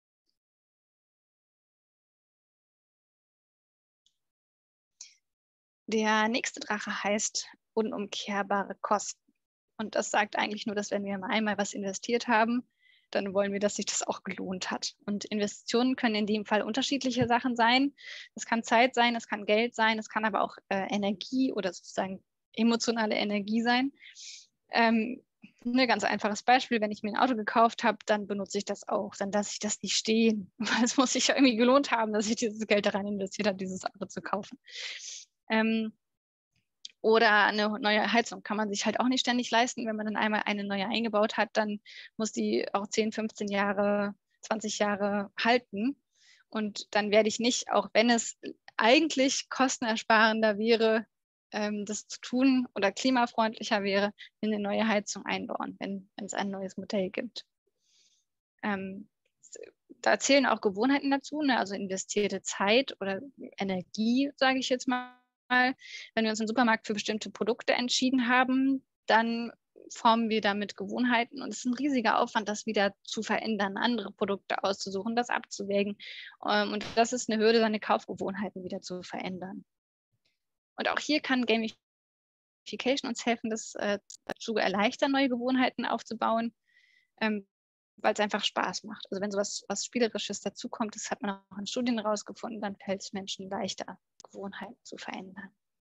Der nächste Drache heißt unumkehrbare Kosten. Und das sagt eigentlich nur, dass wenn wir einmal was investiert haben, dann wollen wir, dass sich das auch gelohnt hat. Und Investitionen können in dem Fall unterschiedliche Sachen sein. Es kann Zeit sein, es kann Geld sein, es kann aber auch äh, Energie oder sozusagen emotionale Energie sein. Ähm, ein ganz einfaches Beispiel, wenn ich mir ein Auto gekauft habe, dann benutze ich das auch. Dann lasse ich das nicht stehen, weil es muss sich ja irgendwie gelohnt haben, dass ich dieses Geld daran investiert habe, dieses Auto zu kaufen. Ähm, Oder eine neue Heizung kann man sich halt auch nicht ständig leisten. Wenn man dann einmal eine neue eingebaut hat, dann muss die auch zehn, fünfzehn Jahre, zwanzig Jahre halten. Und dann werde ich nicht, auch wenn es eigentlich kostenersparender wäre, ähm, das zu tun oder klimafreundlicher wäre, eine neue Heizung einbauen, wenn, wenn es ein neues Modell gibt. Ähm, da zählen auch Gewohnheiten dazu, ne? Also investierte Zeit oder Energie, sage ich jetzt mal. Wenn wir uns im Supermarkt für bestimmte Produkte entschieden haben, dann formen wir damit Gewohnheiten und es ist ein riesiger Aufwand, das wieder zu verändern, andere Produkte auszusuchen, das abzuwägen. Und das ist eine Hürde, seine Kaufgewohnheiten wieder zu verändern. Und auch hier kann Gamification uns helfen, das äh, zu erleichtern, neue Gewohnheiten aufzubauen, ähm, weil es einfach Spaß macht. Also wenn sowas was Spielerisches dazukommt, das hat man auch in Studien herausgefunden, dann fällt es Menschen leichter, Gewohnheiten zu verändern.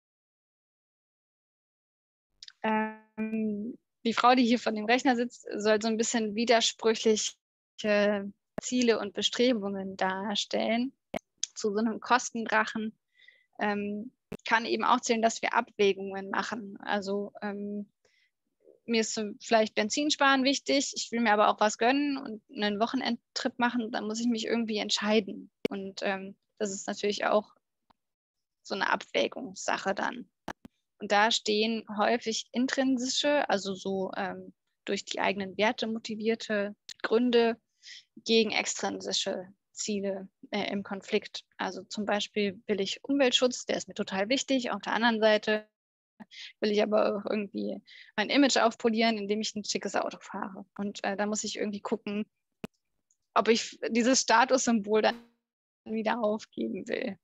Ähm, die Frau, die hier vor dem Rechner sitzt, soll so ein bisschen widersprüchliche Ziele und Bestrebungen darstellen. Zu so einem Kostendrachen ähm, kann eben auch zählen, dass wir Abwägungen machen. Also ähm, mir ist so vielleicht Benzinsparen wichtig, ich will mir aber auch was gönnen und einen Wochenendtrip machen, dann muss ich mich irgendwie entscheiden. Und ähm, das ist natürlich auch so eine Abwägungssache dann. Und da stehen häufig intrinsische, also so ähm, durch die eigenen Werte motivierte Gründe gegen extrinsische Ziele äh, im Konflikt. Also zum Beispiel will ich Umweltschutz, der ist mir total wichtig. Auf der anderen Seite will ich aber auch irgendwie mein Image aufpolieren, indem ich ein schickes Auto fahre. Und äh, da muss ich irgendwie gucken, ob ich dieses Statussymbol dann wieder aufgeben will.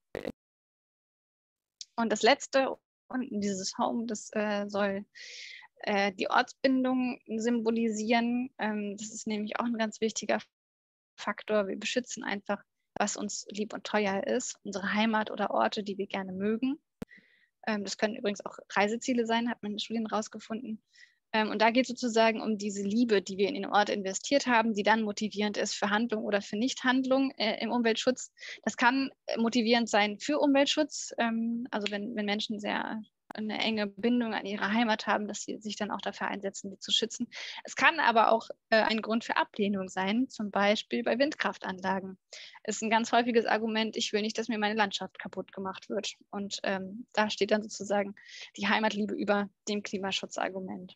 Und das letzte, unten dieses Home, das äh, soll äh, die Ortsbindung symbolisieren. Ähm, das ist nämlich auch ein ganz wichtiger Faktor. Wir beschützen einfach, was uns lieb und teuer ist, unsere Heimat oder Orte, die wir gerne mögen. Ähm, das können übrigens auch Reiseziele sein, hat man in Studien rausgefunden. Ähm, und da geht es sozusagen um diese Liebe, die wir in den Ort investiert haben, die dann motivierend ist für Handlung oder für Nichthandlung äh, im Umweltschutz. Das kann motivierend sein für Umweltschutz, ähm, also wenn, wenn Menschen sehr eine enge Bindung an ihre Heimat haben, dass sie sich dann auch dafür einsetzen, die zu schützen. Es kann aber auch äh, ein Grund für Ablehnung sein, zum Beispiel bei Windkraftanlagen. Es ist ein ganz häufiges Argument, ich will nicht, dass mir meine Landschaft kaputt gemacht wird. Und ähm, da steht dann sozusagen die Heimatliebe über dem Klimaschutzargument.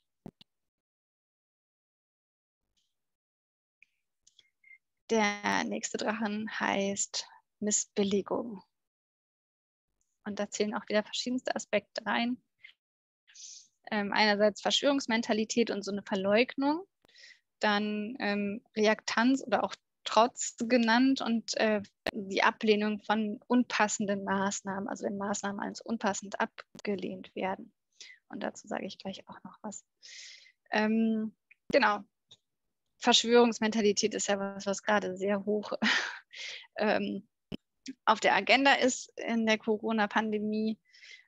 Der nächste Drachen heißt Missbilligung. Und da zählen auch wieder verschiedenste Aspekte rein. Ähm, einerseits Verschwörungsmentalität und so eine Verleugnung, dann ähm, Reaktanz oder auch Trotz genannt und äh, die Ablehnung von unpassenden Maßnahmen, also wenn Maßnahmen als unpassend abgelehnt werden. Und dazu sage ich gleich auch noch was. Ähm, genau. Verschwörungsmentalität ist ja was, was gerade sehr hoch ähm, auf der Agenda ist in der Corona-Pandemie.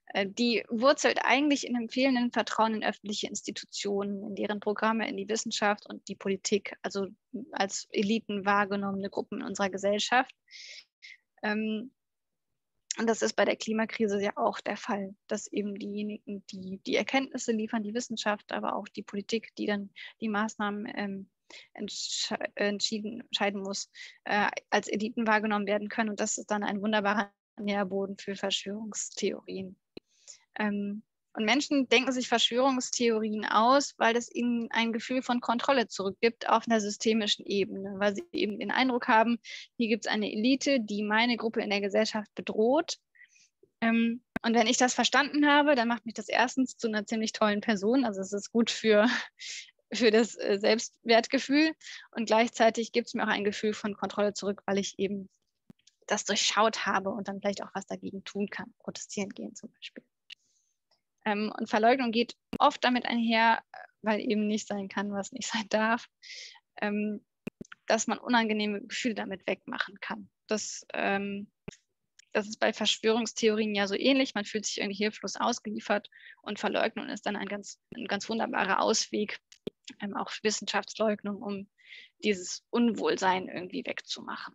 Die wurzelt eigentlich in einem fehlenden Vertrauen in öffentliche Institutionen, in deren Programme, in die Wissenschaft und die Politik, also als Eliten wahrgenommene Gruppen in unserer Gesellschaft. Und das ist bei der Klimakrise ja auch der Fall, dass eben diejenigen, die die Erkenntnisse liefern, die Wissenschaft, aber auch die Politik, die dann die Maßnahmen ähm, entsche- entschieden, entscheiden muss, äh, als Eliten wahrgenommen werden können. Und das ist dann ein wunderbarer Nährboden für Verschwörungstheorien. Ähm, und Menschen denken sich Verschwörungstheorien aus, weil es ihnen ein Gefühl von Kontrolle zurückgibt auf einer systemischen Ebene, weil sie eben den Eindruck haben, hier gibt es eine Elite, die meine Gruppe in der Gesellschaft bedroht. Ähm, und wenn ich das verstanden habe, dann macht mich das erstens zu einer ziemlich tollen Person. Also es ist gut für, für das äh, Selbstwertgefühl. Und gleichzeitig gibt es mir auch ein Gefühl von Kontrolle zurück, weil ich eben das durchschaut habe und dann vielleicht auch was dagegen tun kann, protestieren gehen zum Beispiel. Ähm, und Verleugnung geht oft damit einher, weil eben nicht sein kann, was nicht sein darf, ähm, dass man unangenehme Gefühle damit wegmachen kann. Das, ähm, das ist bei Verschwörungstheorien ja so ähnlich. Man fühlt sich irgendwie hilflos ausgeliefert und Verleugnung ist dann ein ganz, ein ganz wunderbarer Ausweg, ähm, auch Wissenschaftsleugnung, um dieses Unwohlsein irgendwie wegzumachen.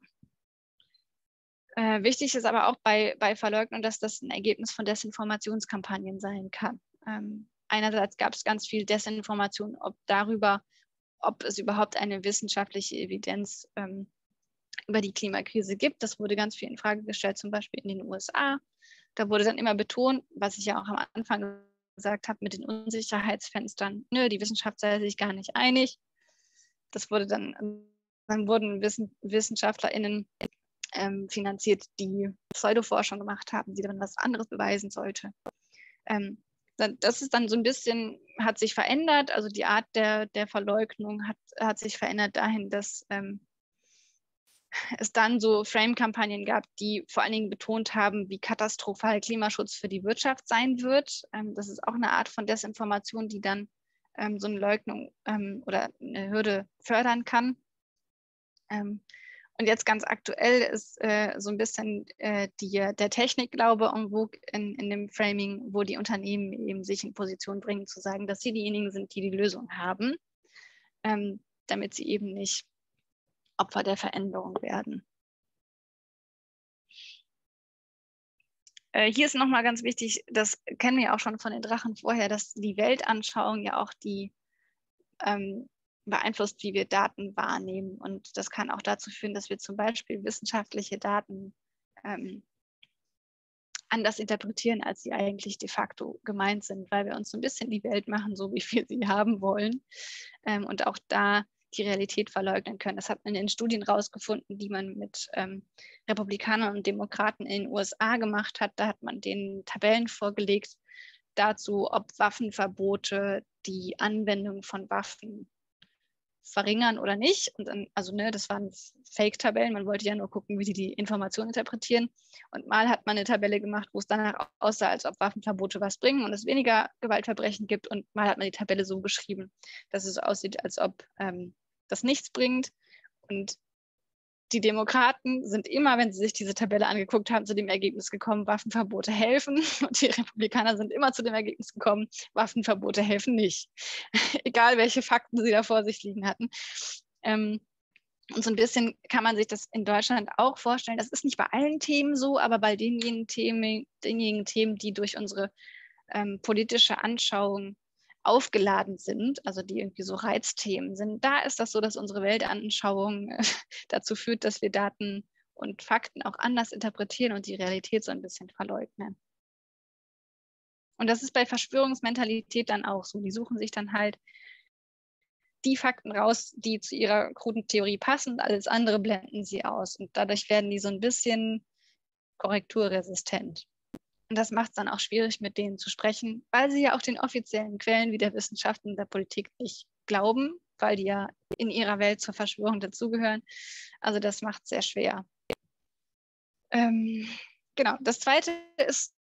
Äh, wichtig ist aber auch bei, bei Verleugnung, dass das ein Ergebnis von Desinformationskampagnen sein kann. Ähm, einerseits gab es ganz viel Desinformation ob darüber, ob es überhaupt eine wissenschaftliche Evidenz ähm, über die Klimakrise gibt. Das wurde ganz viel in Frage gestellt, zum Beispiel in den U S A. Da wurde dann immer betont, was ich ja auch am Anfang gesagt habe mit den Unsicherheitsfenstern, nö, die Wissenschaft sei sich gar nicht einig. Das wurde dann, dann wurden Wissen, WissenschaftlerInnen Ähm, finanziert, die Pseudoforschung gemacht haben, die dann was anderes beweisen sollte. Ähm, das ist dann so ein bisschen, hat sich verändert, also die Art der, der Verleugnung hat, hat sich verändert dahin, dass ähm, es dann so Frame-Kampagnen gab, die vor allen Dingen betont haben, wie katastrophal Klimaschutz für die Wirtschaft sein wird. Ähm, das ist auch eine Art von Desinformation, die dann ähm, so eine Leugnung ähm, oder eine Hürde fördern kann. Ähm, Und jetzt ganz aktuell ist äh, so ein bisschen äh, die, der Technikglaube en vogue in, in dem Framing, wo die Unternehmen eben sich in Position bringen, zu sagen, dass sie diejenigen sind, die die Lösung haben, ähm, damit sie eben nicht Opfer der Veränderung werden. Äh, hier ist nochmal ganz wichtig, das kennen wir auch schon von den Drachen vorher, dass die Weltanschauung ja auch die ähm, beeinflusst, wie wir Daten wahrnehmen. Und das kann auch dazu führen, dass wir zum Beispiel wissenschaftliche Daten ähm, anders interpretieren, als sie eigentlich de facto gemeint sind, weil wir uns so ein bisschen die Welt machen, so wie wir sie haben wollen. Ähm, und auch da die Realität verleugnen können. Das hat man in Studien rausgefunden, die man mit ähm, Republikanern und Demokraten in den U S A gemacht hat. Da hat man denen Tabellen vorgelegt dazu, ob Waffenverbote die Anwendung von Waffen verringern oder nicht. Und dann, also ne, das waren Fake-Tabellen, man wollte ja nur gucken, wie die die Informationen interpretieren. Und mal hat man eine Tabelle gemacht, wo es danach aussah, als ob Waffenverbote was bringen und es weniger Gewaltverbrechen gibt. Und mal hat man die Tabelle so beschrieben, dass es aussieht, als ob ähm, das nichts bringt. Und die Demokraten sind immer, wenn sie sich diese Tabelle angeguckt haben, zu dem Ergebnis gekommen, Waffenverbote helfen. Und die Republikaner sind immer zu dem Ergebnis gekommen, Waffenverbote helfen nicht. Egal, welche Fakten sie da vor sich liegen hatten. Ähm, und so ein bisschen kann man sich das in Deutschland auch vorstellen. Das ist nicht bei allen Themen so, aber bei denjenigen Themen, denjenigen Themen die durch unsere ähm, politische Anschauung aufgeladen sind, also die irgendwie so Reizthemen sind, da ist das so, dass unsere Weltanschauung äh, dazu führt, dass wir Daten und Fakten auch anders interpretieren und die Realität so ein bisschen verleugnen. Und das ist bei Verschwörungsmentalität dann auch so. Die suchen sich dann halt die Fakten raus, die zu ihrer kruden Theorie passen, alles andere blenden sie aus. Und dadurch werden die so ein bisschen korrekturresistent. Und das macht es dann auch schwierig, mit denen zu sprechen, weil sie ja auch den offiziellen Quellen wie der Wissenschaft und der Politik nicht glauben, weil die ja in ihrer Welt zur Verschwörung dazugehören. Also das macht es sehr schwer. Ähm, genau, das zweite ist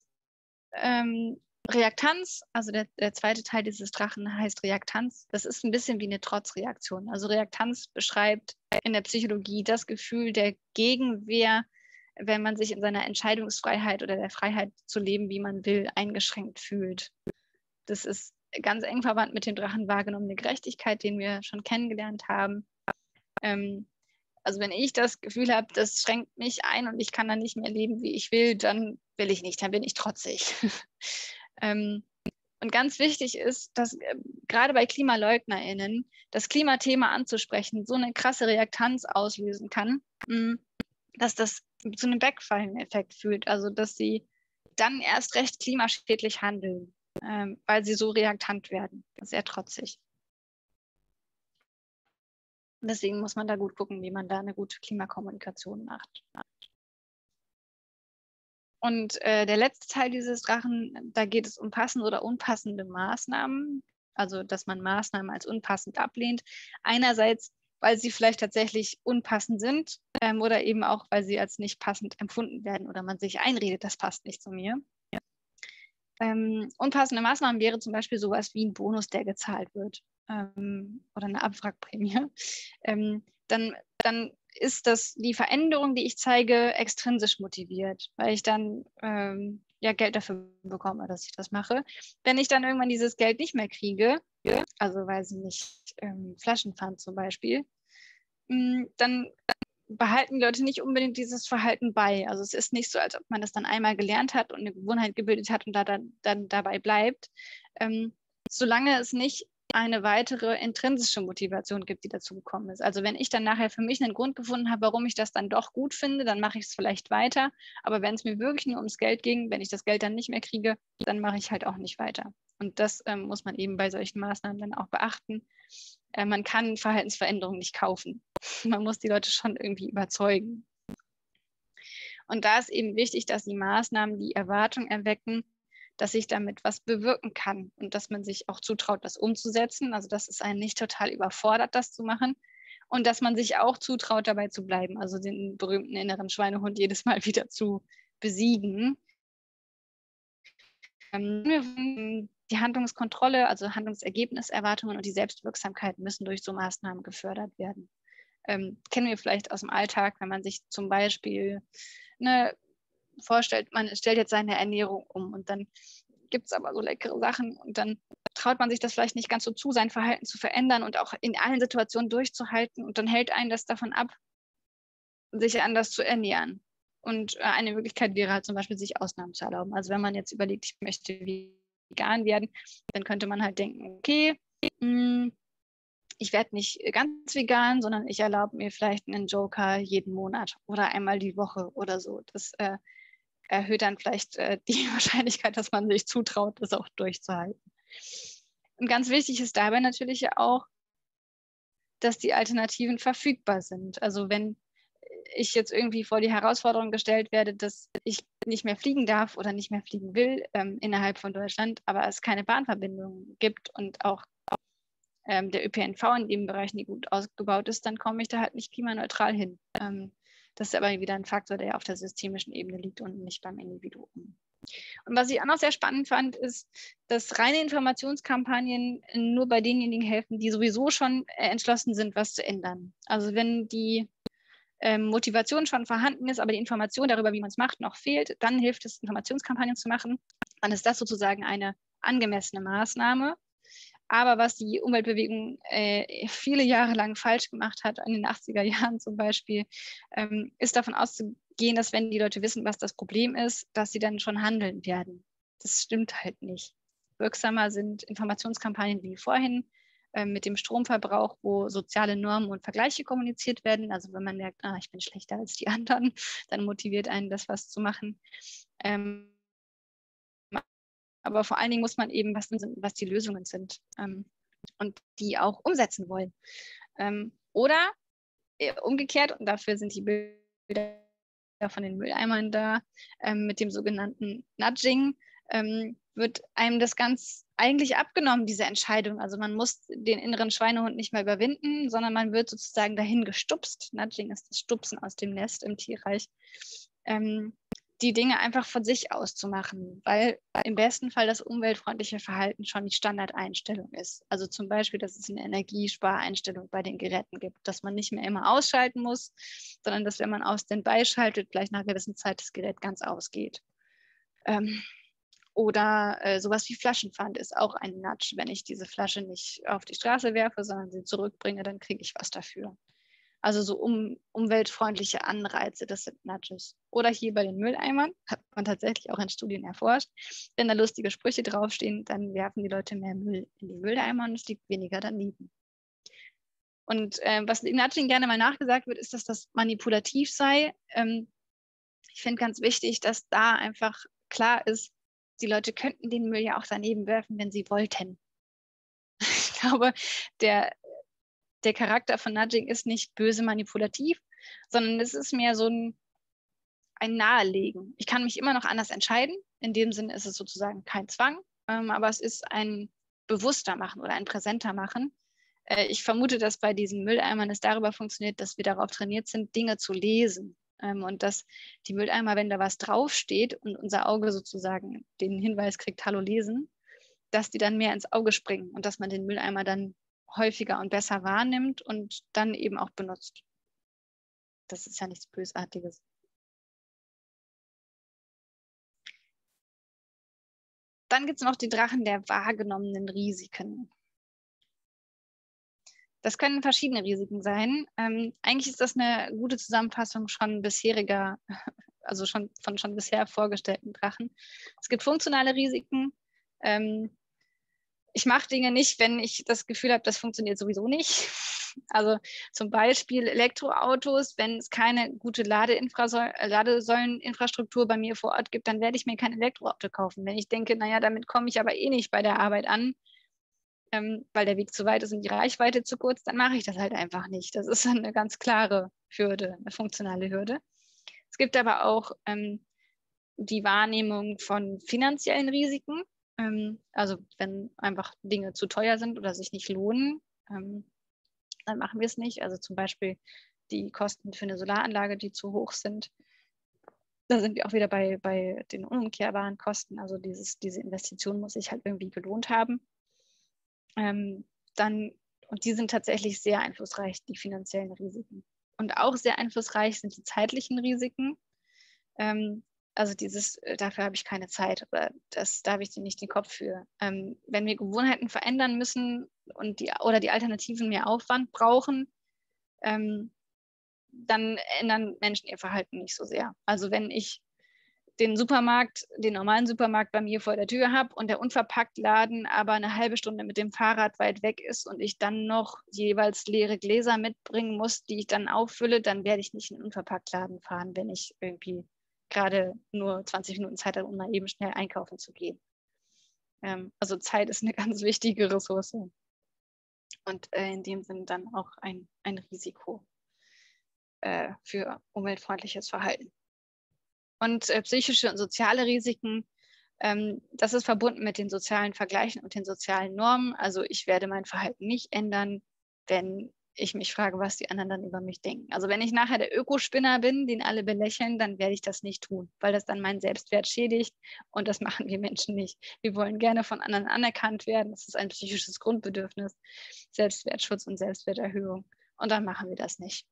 ähm, Reaktanz. Also der, der zweite Teil dieses Drachen heißt Reaktanz. Das ist ein bisschen wie eine Trotzreaktion. Also Reaktanz beschreibt in der Psychologie das Gefühl der Gegenwehr wenn man sich in seiner Entscheidungsfreiheit oder der Freiheit zu leben, wie man will, eingeschränkt fühlt. Das ist ganz eng verwandt mit dem Drachen wahrgenommene Gerechtigkeit, den wir schon kennengelernt haben. Ähm, also wenn ich das Gefühl habe, das schränkt mich ein und ich kann dann nicht mehr leben, wie ich will, dann will ich nicht, dann bin ich trotzig. ähm, und ganz wichtig ist, dass äh, gerade bei KlimaleugnerInnen das Klimathema anzusprechen so eine krasse Reaktanz auslösen kann, mh, dass das zu einem Backfallen-Effekt führt. Also dass sie dann erst recht klimaschädlich handeln, ähm, weil sie so reaktant werden, sehr trotzig. Und deswegen muss man da gut gucken, wie man da eine gute Klimakommunikation macht. Und äh, der letzte Teil dieses Drachen, da geht es um passende oder unpassende Maßnahmen, also dass man Maßnahmen als unpassend ablehnt. Einerseits, weil sie vielleicht tatsächlich unpassend sind ähm, oder eben auch, weil sie als nicht passend empfunden werden oder man sich einredet, das passt nicht zu mir. Ja. Ähm, unpassende Maßnahmen wäre zum Beispiel sowas wie ein Bonus, der gezahlt wird ähm, oder eine Abwrackprämie. Ähm, dann, dann ist das die Veränderung, die ich zeige, extrinsisch motiviert, weil ich dann ähm, ja Geld dafür bekomme, dass ich das mache. Wenn ich dann irgendwann dieses Geld nicht mehr kriege, also weil sie nicht ähm, Flaschenpfand zum Beispiel, mh, dann behalten die Leute nicht unbedingt dieses Verhalten bei. Also es ist nicht so, als ob man das dann einmal gelernt hat und eine Gewohnheit gebildet hat und da dann, dann dabei bleibt. Ähm, solange es nicht eine weitere intrinsische Motivation gibt, die dazu gekommen ist. Also wenn ich dann nachher für mich einen Grund gefunden habe, warum ich das dann doch gut finde, dann mache ich es vielleicht weiter. Aber wenn es mir wirklich nur ums Geld ging, wenn ich das Geld dann nicht mehr kriege, dann mache ich halt auch nicht weiter. Und das ähm, muss man eben bei solchen Maßnahmen dann auch beachten. Äh, man kann Verhaltensveränderungen nicht kaufen. Man muss die Leute schon irgendwie überzeugen. Und da ist eben wichtig, dass die Maßnahmen die Erwartung erwecken, dass ich damit was bewirken kann und dass man sich auch zutraut, das umzusetzen. Also dass es einen nicht total überfordert, das zu machen. Und dass man sich auch zutraut, dabei zu bleiben. Also den berühmten inneren Schweinehund jedes Mal wieder zu besiegen. Ähm, die Handlungskontrolle, also Handlungsergebniserwartungen und die Selbstwirksamkeit müssen durch so Maßnahmen gefördert werden. Ähm, kennen wir vielleicht aus dem Alltag, wenn man sich zum Beispiel ne, vorstellt, man stellt jetzt seine Ernährung um und dann gibt es aber so leckere Sachen und dann traut man sich das vielleicht nicht ganz so zu, sein Verhalten zu verändern und auch in allen Situationen durchzuhalten und dann hält einen das davon ab, sich anders zu ernähren. Und eine Möglichkeit wäre halt zum Beispiel, sich Ausnahmen zu erlauben. Also wenn man jetzt überlegt, ich möchte vegan werden, dann könnte man halt denken, okay, mh, ich werde nicht ganz vegan, sondern ich erlaube mir vielleicht einen Joker jeden Monat oder einmal die Woche oder so. Das äh, erhöht dann vielleicht äh, die Wahrscheinlichkeit, dass man sich zutraut, das auch durchzuhalten. Und ganz wichtig ist dabei natürlich ja auch, dass die Alternativen verfügbar sind. Also wenn ich jetzt irgendwie vor die Herausforderung gestellt werde, dass ich nicht mehr fliegen darf oder nicht mehr fliegen will ähm, innerhalb von Deutschland, aber es keine Bahnverbindungen gibt und auch ähm, der Ö P N V in dem Bereich nicht gut ausgebaut ist, dann komme ich da halt nicht klimaneutral hin. Ähm, das ist aber wieder ein Faktor, der auf der systemischen Ebene liegt und nicht beim Individuum. Und was ich auch noch sehr spannend fand, ist, dass reine Informationskampagnen nur bei denjenigen helfen, die sowieso schon entschlossen sind, was zu ändern. Also wenn die ähm, Motivation schon vorhanden ist, aber die Information darüber, wie man es macht, noch fehlt, dann hilft es, Informationskampagnen zu machen. Dann ist das sozusagen eine angemessene Maßnahme. Aber was die Umweltbewegung äh, viele Jahre lang falsch gemacht hat, in den achtziger Jahren zum Beispiel, ähm, ist davon auszugehen, dass wenn die Leute wissen, was das Problem ist, dass sie dann schon handeln werden. Das stimmt halt nicht. Wirksamer sind Informationskampagnen wie vorhin äh, mit dem Stromverbrauch, wo soziale Normen und Vergleiche kommuniziert werden. Also wenn man merkt, ah, ich bin schlechter als die anderen, dann motiviert einen, das was zu machen. Ähm, Aber vor allen Dingen muss man eben, was, was die Lösungen sind ähm, und die auch umsetzen wollen. Ähm, oder äh, umgekehrt, und dafür sind die Bilder von den Mülleimern da, ähm, mit dem sogenannten Nudging, ähm, wird einem das ganz eigentlich abgenommen, diese Entscheidung. Also man muss den inneren Schweinehund nicht mehr überwinden, sondern man wird sozusagen dahin gestupst. Nudging ist das Stupsen aus dem Nest im Tierreich. Ähm, die Dinge einfach von sich aus zu machen, weil im besten Fall das umweltfreundliche Verhalten schon die Standardeinstellung ist. Also zum Beispiel, dass es eine Energiespareinstellung bei den Geräten gibt, dass man nicht mehr immer ausschalten muss, sondern dass, wenn man aus den beischaltet, gleich nach einer gewissen Zeit das Gerät ganz ausgeht. Ähm, oder äh, sowas wie Flaschenpfand ist auch ein Nudge. Wenn ich diese Flasche nicht auf die Straße werfe, sondern sie zurückbringe, dann kriege ich was dafür. Also so um, umweltfreundliche Anreize, das sind Nudges. Oder hier bei den Mülleimern, hat man tatsächlich auch in Studien erforscht, wenn da lustige Sprüche draufstehen, dann werfen die Leute mehr Müll in die Mülleimer und es liegt weniger daneben. Und äh, was im Nudging gerne mal nachgesagt wird, ist, dass das manipulativ sei. Ähm, ich finde ganz wichtig, dass da einfach klar ist, die Leute könnten den Müll ja auch daneben werfen, wenn sie wollten. Ich glaube, der der Charakter von Nudging ist nicht böse manipulativ, sondern es ist mehr so ein, ein Nahelegen. Ich kann mich immer noch anders entscheiden. In dem Sinne ist es sozusagen kein Zwang, ähm, aber es ist ein bewusster machen oder ein präsenter machen. Äh, ich vermute, dass bei diesen Mülleimern es darüber funktioniert, dass wir darauf trainiert sind, Dinge zu lesen. Ähm, und dass die Mülleimer, wenn da was draufsteht und unser Auge sozusagen den Hinweis kriegt, hallo lesen, dass die dann mehr ins Auge springen und dass man den Mülleimer dann häufiger und besser wahrnimmt und dann eben auch benutzt. Das ist ja nichts Bösartiges. Dann gibt es noch die Drachen der wahrgenommenen Risiken. Das können verschiedene Risiken sein. Ähm, eigentlich ist das eine gute Zusammenfassung schon bisheriger, also schon von schon bisher vorgestellten Drachen. Es gibt funktionale Risiken. Ähm, Ich mache Dinge nicht, wenn ich das Gefühl habe, das funktioniert sowieso nicht. Also zum Beispiel Elektroautos, wenn es keine gute Ladesäuleninfrastruktur bei mir vor Ort gibt, dann werde ich mir kein Elektroauto kaufen. Wenn ich denke, naja, damit komme ich aber eh nicht bei der Arbeit an, ähm, weil der Weg zu weit ist und die Reichweite zu kurz, dann mache ich das halt einfach nicht. Das ist eine ganz klare Hürde, eine funktionale Hürde. Es gibt aber auch ähm, die Wahrnehmung von finanziellen Risiken. Also wenn einfach Dinge zu teuer sind oder sich nicht lohnen, ähm, dann machen wir es nicht. Also zum Beispiel die Kosten für eine Solaranlage, die zu hoch sind. Da sind wir auch wieder bei, bei den unumkehrbaren Kosten. Also dieses, diese Investition muss sich halt irgendwie gelohnt haben. Ähm, dann, und die sind tatsächlich sehr einflussreich, die finanziellen Risiken. Und auch sehr einflussreich sind die zeitlichen Risiken. Ähm, Also dieses, dafür habe ich keine Zeit, oder das, da habe ich nicht den Kopf für. Ähm, wenn wir Gewohnheiten verändern müssen und die, oder die Alternativen mehr Aufwand brauchen, ähm, dann ändern Menschen ihr Verhalten nicht so sehr. Also wenn ich den Supermarkt, den normalen Supermarkt bei mir vor der Tür habe und der Unverpacktladen aber eine halbe Stunde mit dem Fahrrad weit weg ist und ich dann noch jeweils leere Gläser mitbringen muss, die ich dann auffülle, dann werde ich nicht in den Unverpacktladen fahren, wenn ich irgendwie gerade nur zwanzig Minuten Zeit habe, um mal eben schnell einkaufen zu gehen. Ähm, also Zeit ist eine ganz wichtige Ressource und äh, in dem Sinne dann auch ein, ein Risiko äh, für umweltfreundliches Verhalten. Und äh, psychische und soziale Risiken, ähm, das ist verbunden mit den sozialen Vergleichen und den sozialen Normen. Also ich werde mein Verhalten nicht ändern, wenn ich mich frage, was die anderen dann über mich denken. Also wenn ich nachher der Ökospinner bin, den alle belächeln, dann werde ich das nicht tun, weil das dann meinen Selbstwert schädigt und das machen wir Menschen nicht. Wir wollen gerne von anderen anerkannt werden. Das ist ein psychisches Grundbedürfnis, Selbstwertschutz und Selbstwerterhöhung. Und dann machen wir das nicht.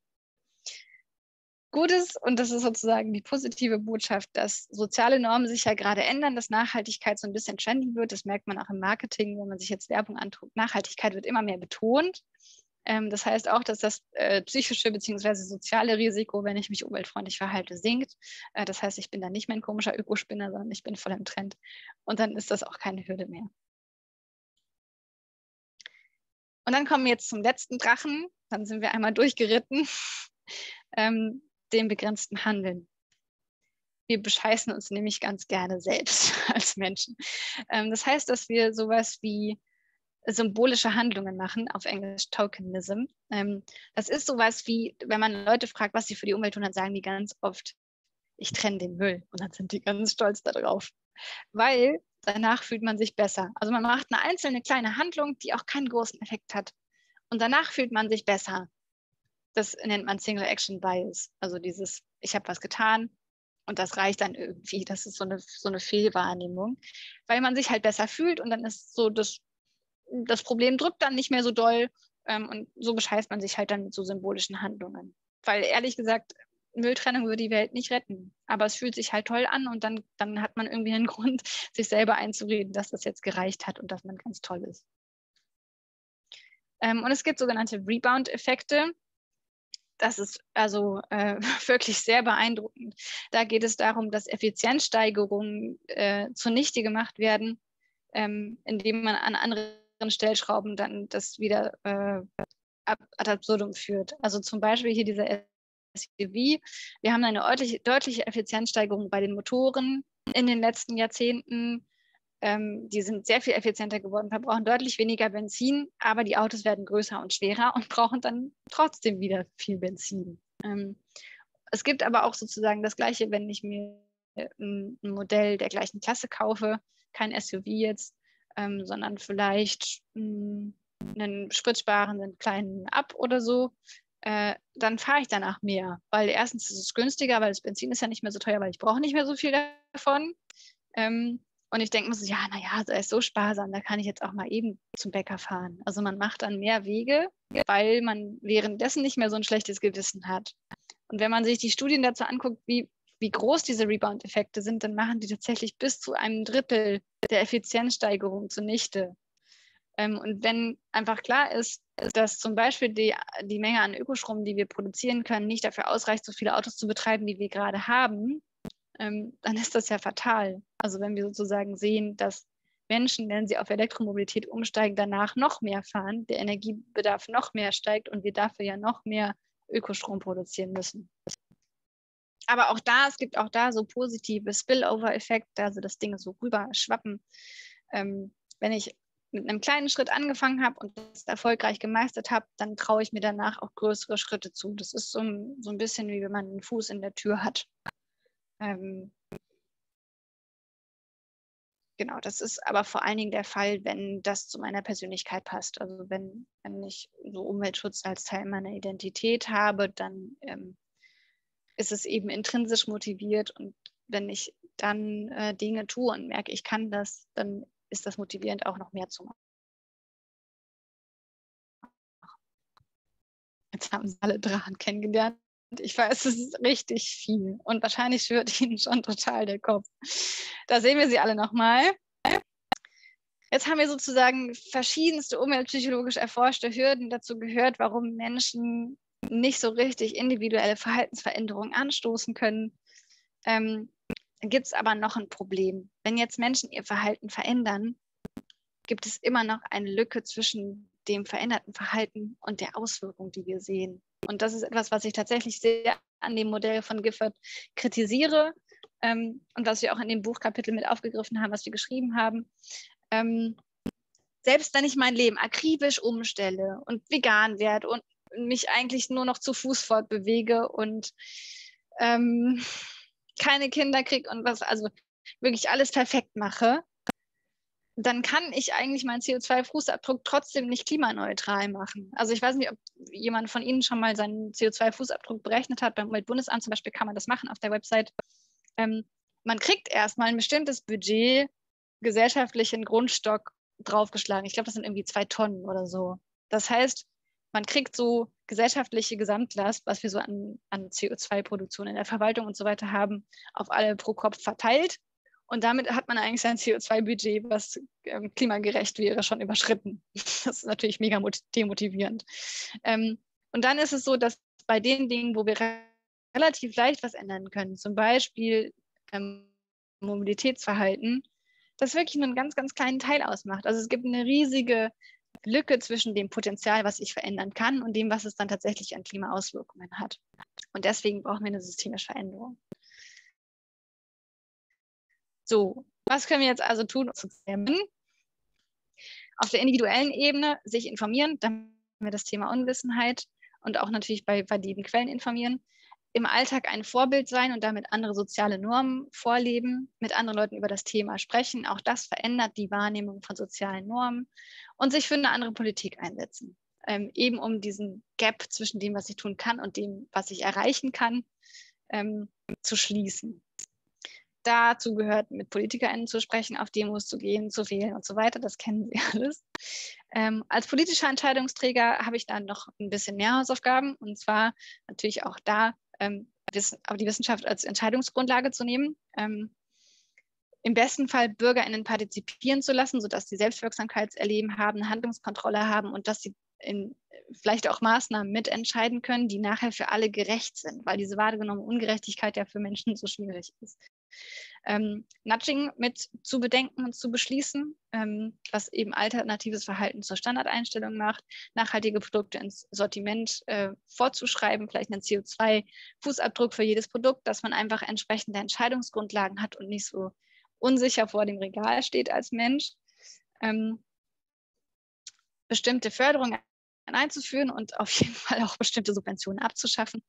Gutes, und das ist sozusagen die positive Botschaft, dass soziale Normen sich ja gerade ändern, dass Nachhaltigkeit so ein bisschen trendy wird. Das merkt man auch im Marketing, wenn man sich jetzt Werbung antut. Nachhaltigkeit wird immer mehr betont. Ähm, das heißt auch, dass das äh, psychische bzw. soziale Risiko, wenn ich mich umweltfreundlich verhalte, sinkt. Äh, das heißt, ich bin dann nicht mehr ein komischer Ökospinner, sondern ich bin voll im Trend. Und dann ist das auch keine Hürde mehr. Und dann kommen wir jetzt zum letzten Drachen. Dann sind wir einmal durchgeritten. ähm, dem begrenzten Handeln. Wir bescheißen uns nämlich ganz gerne selbst als Menschen. Ähm, das heißt, dass wir sowas wie symbolische Handlungen machen, auf Englisch Tokenism. Ähm, das ist sowas wie, wenn man Leute fragt, was sie für die Umwelt tun, dann sagen die ganz oft, ich trenne den Müll. Und dann sind die ganz stolz darauf. Weil danach fühlt man sich besser. Also man macht eine einzelne kleine Handlung, die auch keinen großen Effekt hat. Und danach fühlt man sich besser. Das nennt man Single Action Bias. Also dieses, ich habe was getan und das reicht dann irgendwie. Das ist so eine, so eine Fehlwahrnehmung, weil man sich halt besser fühlt und dann ist so das, das Problem drückt dann nicht mehr so doll ähm, und so bescheißt man sich halt dann mit so symbolischen Handlungen. Weil ehrlich gesagt, Mülltrennung würde die Welt nicht retten, aber es fühlt sich halt toll an und dann, dann hat man irgendwie einen Grund, sich selber einzureden, dass das jetzt gereicht hat und dass man ganz toll ist. Ähm, und es gibt sogenannte Rebound-Effekte. Das ist also äh, wirklich sehr beeindruckend. Da geht es darum, dass Effizienzsteigerungen äh, zunichte gemacht werden, ähm, indem man an anderen Stellschrauben dann das wieder äh, ad absurdum führt. Also zum Beispiel hier dieser S U V. Wir haben eine deutliche, deutliche Effizienzsteigerung bei den Motoren in den letzten Jahrzehnten. Ähm, die sind sehr viel effizienter geworden, verbrauchen deutlich weniger Benzin, aber die Autos werden größer und schwerer und brauchen dann trotzdem wieder viel Benzin. Ähm, es gibt aber auch sozusagen das Gleiche, wenn ich mir ein, ein Modell der gleichen Klasse kaufe, kein S U V jetzt, ähm, sondern vielleicht mh, einen spritsparenden kleinen Up oder so, äh, dann fahre ich danach mehr, weil erstens ist es günstiger, weil das Benzin ist ja nicht mehr so teuer, weil ich brauche nicht mehr so viel davon. Ähm, Und ich denke mir so, ja, naja, er ist so sparsam, da kann ich jetzt auch mal eben zum Bäcker fahren. Also man macht dann mehr Wege, weil man währenddessen nicht mehr so ein schlechtes Gewissen hat. Und wenn man sich die Studien dazu anguckt, wie, wie groß diese Rebound-Effekte sind, dann machen die tatsächlich bis zu einem Drittel der Effizienzsteigerung zunichte. Ähm, und wenn einfach klar ist, dass zum Beispiel die, die Menge an Ökostrom, die wir produzieren können, nicht dafür ausreicht, so viele Autos zu betreiben, wie wir gerade haben, ähm, dann ist das ja fatal. Also wenn wir sozusagen sehen, dass Menschen, wenn sie auf Elektromobilität umsteigen, danach noch mehr fahren, der Energiebedarf noch mehr steigt und wir dafür ja noch mehr Ökostrom produzieren müssen. Aber auch da, es gibt auch da so positive Spillover-Effekte, also das Ding so rüber schwappen. Ähm, wenn ich mit einem kleinen Schritt angefangen habe und das erfolgreich gemeistert habe, dann traue ich mir danach auch größere Schritte zu. Das ist so, so ein bisschen wie wenn man einen Fuß in der Tür hat. Ähm, genau, das ist aber vor allen Dingen der Fall, wenn das zu meiner Persönlichkeit passt. Also wenn, wenn ich so Umweltschutz als Teil meiner Identität habe, dann ähm, ist es eben intrinsisch motiviert und wenn ich dann äh, Dinge tue und merke, ich kann das, dann ist das motivierend, auch noch mehr zu machen. Jetzt haben Sie alle Drachen kennengelernt. Ich weiß, es ist richtig viel und wahrscheinlich schwirrt Ihnen schon total der Kopf. Da sehen wir sie alle nochmal. Jetzt haben wir sozusagen verschiedenste umweltpsychologisch erforschte Hürden dazu gehört, warum Menschen nicht so richtig individuelle Verhaltensveränderungen anstoßen können. Ähm, gibt es aber noch ein Problem. Wenn jetzt Menschen ihr Verhalten verändern, gibt es immer noch eine Lücke zwischen dem veränderten Verhalten und der Auswirkung, die wir sehen. Und das ist etwas, was ich tatsächlich sehr an dem Modell von Gifford kritisiere ähm, und was wir auch in dem Buchkapitel mit aufgegriffen haben, was wir geschrieben haben. Ähm, selbst wenn ich mein Leben akribisch umstelle und vegan werde und mich eigentlich nur noch zu Fuß fortbewege und ähm, keine Kinder kriege und was, also wirklich alles perfekt mache, dann kann ich eigentlich meinen C O zwei Fußabdruck trotzdem nicht klimaneutral machen. Also ich weiß nicht, ob jemand von Ihnen schon mal seinen C O zwei Fußabdruck berechnet hat. Beim Umweltbundesamt zum Beispiel kann man das machen auf der Website. Ähm, man kriegt erstmal ein bestimmtes Budget gesellschaftlichen Grundstock draufgeschlagen. Ich glaube, das sind irgendwie zwei Tonnen oder so. Das heißt, man kriegt so gesellschaftliche Gesamtlast, was wir so an, an C O zwei Produktion in der Verwaltung und so weiter haben, auf alle pro Kopf verteilt. Und damit hat man eigentlich sein C O zwei Budget, was ähm, klimagerecht wäre, schon überschritten. Das ist natürlich mega demotivierend. Ähm, und dann ist es so, dass bei den Dingen, wo wir re relativ leicht was ändern können, zum Beispiel ähm, Mobilitätsverhalten, das wirklich nur einen ganz, ganz kleinen Teil ausmacht. Also es gibt eine riesige Lücke zwischen dem Potenzial, was ich verändern kann und dem, was es dann tatsächlich an Klimaauswirkungen hat. Und deswegen brauchen wir eine systemische Veränderung. So, was können wir jetzt also tun, um zu zähmen? Auf der individuellen Ebene sich informieren, dann haben wir das Thema Unwissenheit und auch natürlich bei validen Quellen informieren. Im Alltag ein Vorbild sein und damit andere soziale Normen vorleben, mit anderen Leuten über das Thema sprechen. Auch das verändert die Wahrnehmung von sozialen Normen und sich für eine andere Politik einsetzen. Ähm, eben um diesen Gap zwischen dem, was ich tun kann und dem, was ich erreichen kann, ähm, zu schließen. dazu gehört, mit PolitikerInnen zu sprechen, auf Demos zu gehen, zu wählen und so weiter. Das kennen Sie alles. Ähm, als politischer Entscheidungsträger habe ich dann noch ein bisschen mehr Hausaufgaben, und zwar natürlich auch da, ähm, aber die Wissenschaft als Entscheidungsgrundlage zu nehmen. Ähm, im besten Fall BürgerInnen partizipieren zu lassen, sodass sie Selbstwirksamkeitserleben haben, Handlungskontrolle haben und dass sie in, vielleicht auch Maßnahmen mitentscheiden können, die nachher für alle gerecht sind, weil diese wahrgenommene Ungerechtigkeit ja für Menschen so schwierig ist. Ähm, Nudging mit zu bedenken und zu beschließen, ähm, was eben alternatives Verhalten zur Standardeinstellung macht, nachhaltige Produkte ins Sortiment äh, vorzuschreiben, vielleicht einen C O zwei Fußabdruck für jedes Produkt, dass man einfach entsprechende Entscheidungsgrundlagen hat und nicht so unsicher vor dem Regal steht als Mensch. Ähm, bestimmte Förderungen einzuführen und auf jeden Fall auch bestimmte Subventionen abzuschaffen.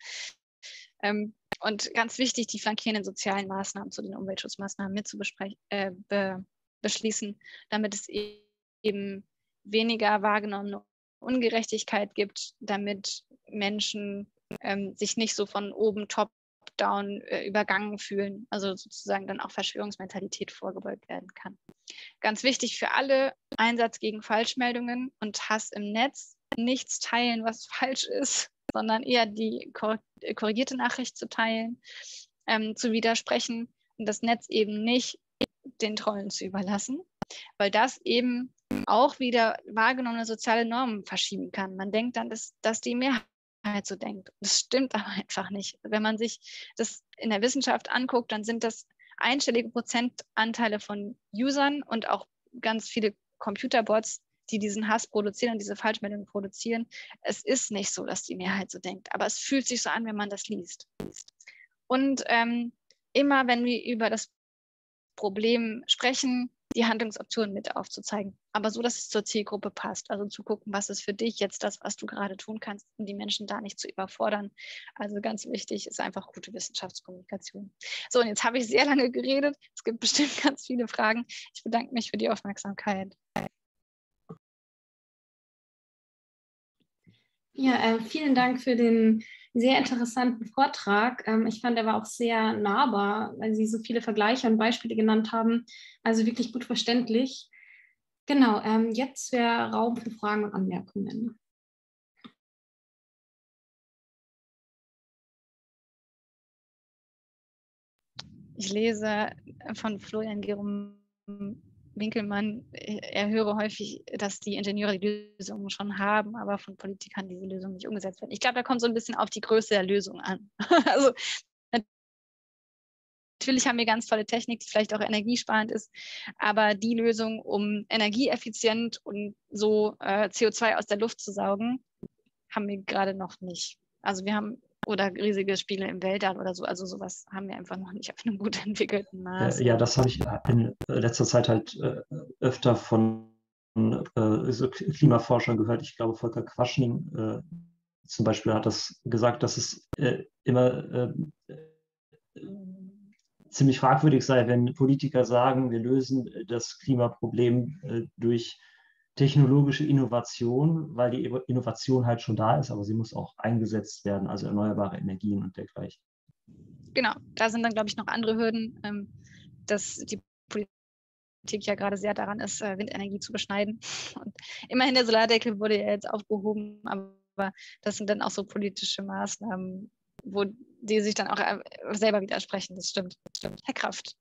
Ähm, und ganz wichtig, die flankierenden sozialen Maßnahmen zu den Umweltschutzmaßnahmen mit zu äh, be beschließen, damit es eben weniger wahrgenommene Ungerechtigkeit gibt, damit Menschen ähm, sich nicht so von oben top-down äh, übergangen fühlen, also sozusagen dann auch Verschwörungsmentalität vorgebeugt werden kann. Ganz wichtig für alle: Einsatz gegen Falschmeldungen und Hass im Netz. Nichts teilen, was falsch ist, sondern eher die korrigierte Nachricht zu teilen, ähm, zu widersprechen und das Netz eben nicht den Trollen zu überlassen, weil das eben auch wieder wahrgenommene soziale Normen verschieben kann. Man denkt dann, dass, dass die Mehrheit so denkt. Das stimmt aber einfach nicht. Wenn man sich das in der Wissenschaft anguckt, dann sind das einstellige Prozentanteile von Usern und auch ganz viele Computerbots, die diesen Hass produzieren und diese Falschmeldungen produzieren. Es ist nicht so, dass die Mehrheit so denkt, aber es fühlt sich so an, wenn man das liest. Und ähm, immer, wenn wir über das Problem sprechen, die Handlungsoptionen mit aufzuzeigen, aber so, dass es zur Zielgruppe passt. Also zu gucken, was ist für dich jetzt das, was du gerade tun kannst, um die Menschen da nicht zu überfordern. Also ganz wichtig ist einfach gute Wissenschaftskommunikation. So, und jetzt habe ich sehr lange geredet. Es gibt bestimmt ganz viele Fragen. Ich bedanke mich für die Aufmerksamkeit. Ja, äh, vielen Dank für den sehr interessanten Vortrag. Ähm, ich fand, er war auch sehr nahbar, weil Sie so viele Vergleiche und Beispiele genannt haben. Also wirklich gut verständlich. Genau, ähm, jetzt wäre Raum für Fragen und Anmerkungen. Ich lese von Florian Gerum Winkelmann, er höre häufig, dass die Ingenieure die Lösungen schon haben, aber von Politikern diese Lösungen nicht umgesetzt werden. Ich glaube, da kommt so ein bisschen auf die Größe der Lösung an. Also natürlich haben wir ganz tolle Technik, die vielleicht auch energiesparend ist, aber die Lösung, um energieeffizient und so äh, C O zwei aus der Luft zu saugen, haben wir gerade noch nicht. Also wir haben, oder riesige Spiele im Weltall oder so, also sowas haben wir einfach noch nicht auf einem gut entwickelten Maß. Ja, das habe ich in letzter Zeit halt öfter von so Klimaforschern gehört. Ich glaube, Volker Quaschning äh, zum Beispiel hat das gesagt, dass es äh, immer äh, ziemlich fragwürdig sei, wenn Politiker sagen, wir lösen das Klimaproblem äh, durch technologische Innovation, weil die Innovation halt schon da ist, aber sie muss auch eingesetzt werden, also erneuerbare Energien und dergleichen. Genau, da sind dann, glaube ich, noch andere Hürden, ähm, dass die Politik ja gerade sehr daran ist, äh, Windenergie zu beschneiden. Und immerhin der Solardeckel wurde ja jetzt aufgehoben, aber das sind dann auch so politische Maßnahmen, wo die sich dann auch äh, selber widersprechen. Das stimmt. Das stimmt. Herr Kraft.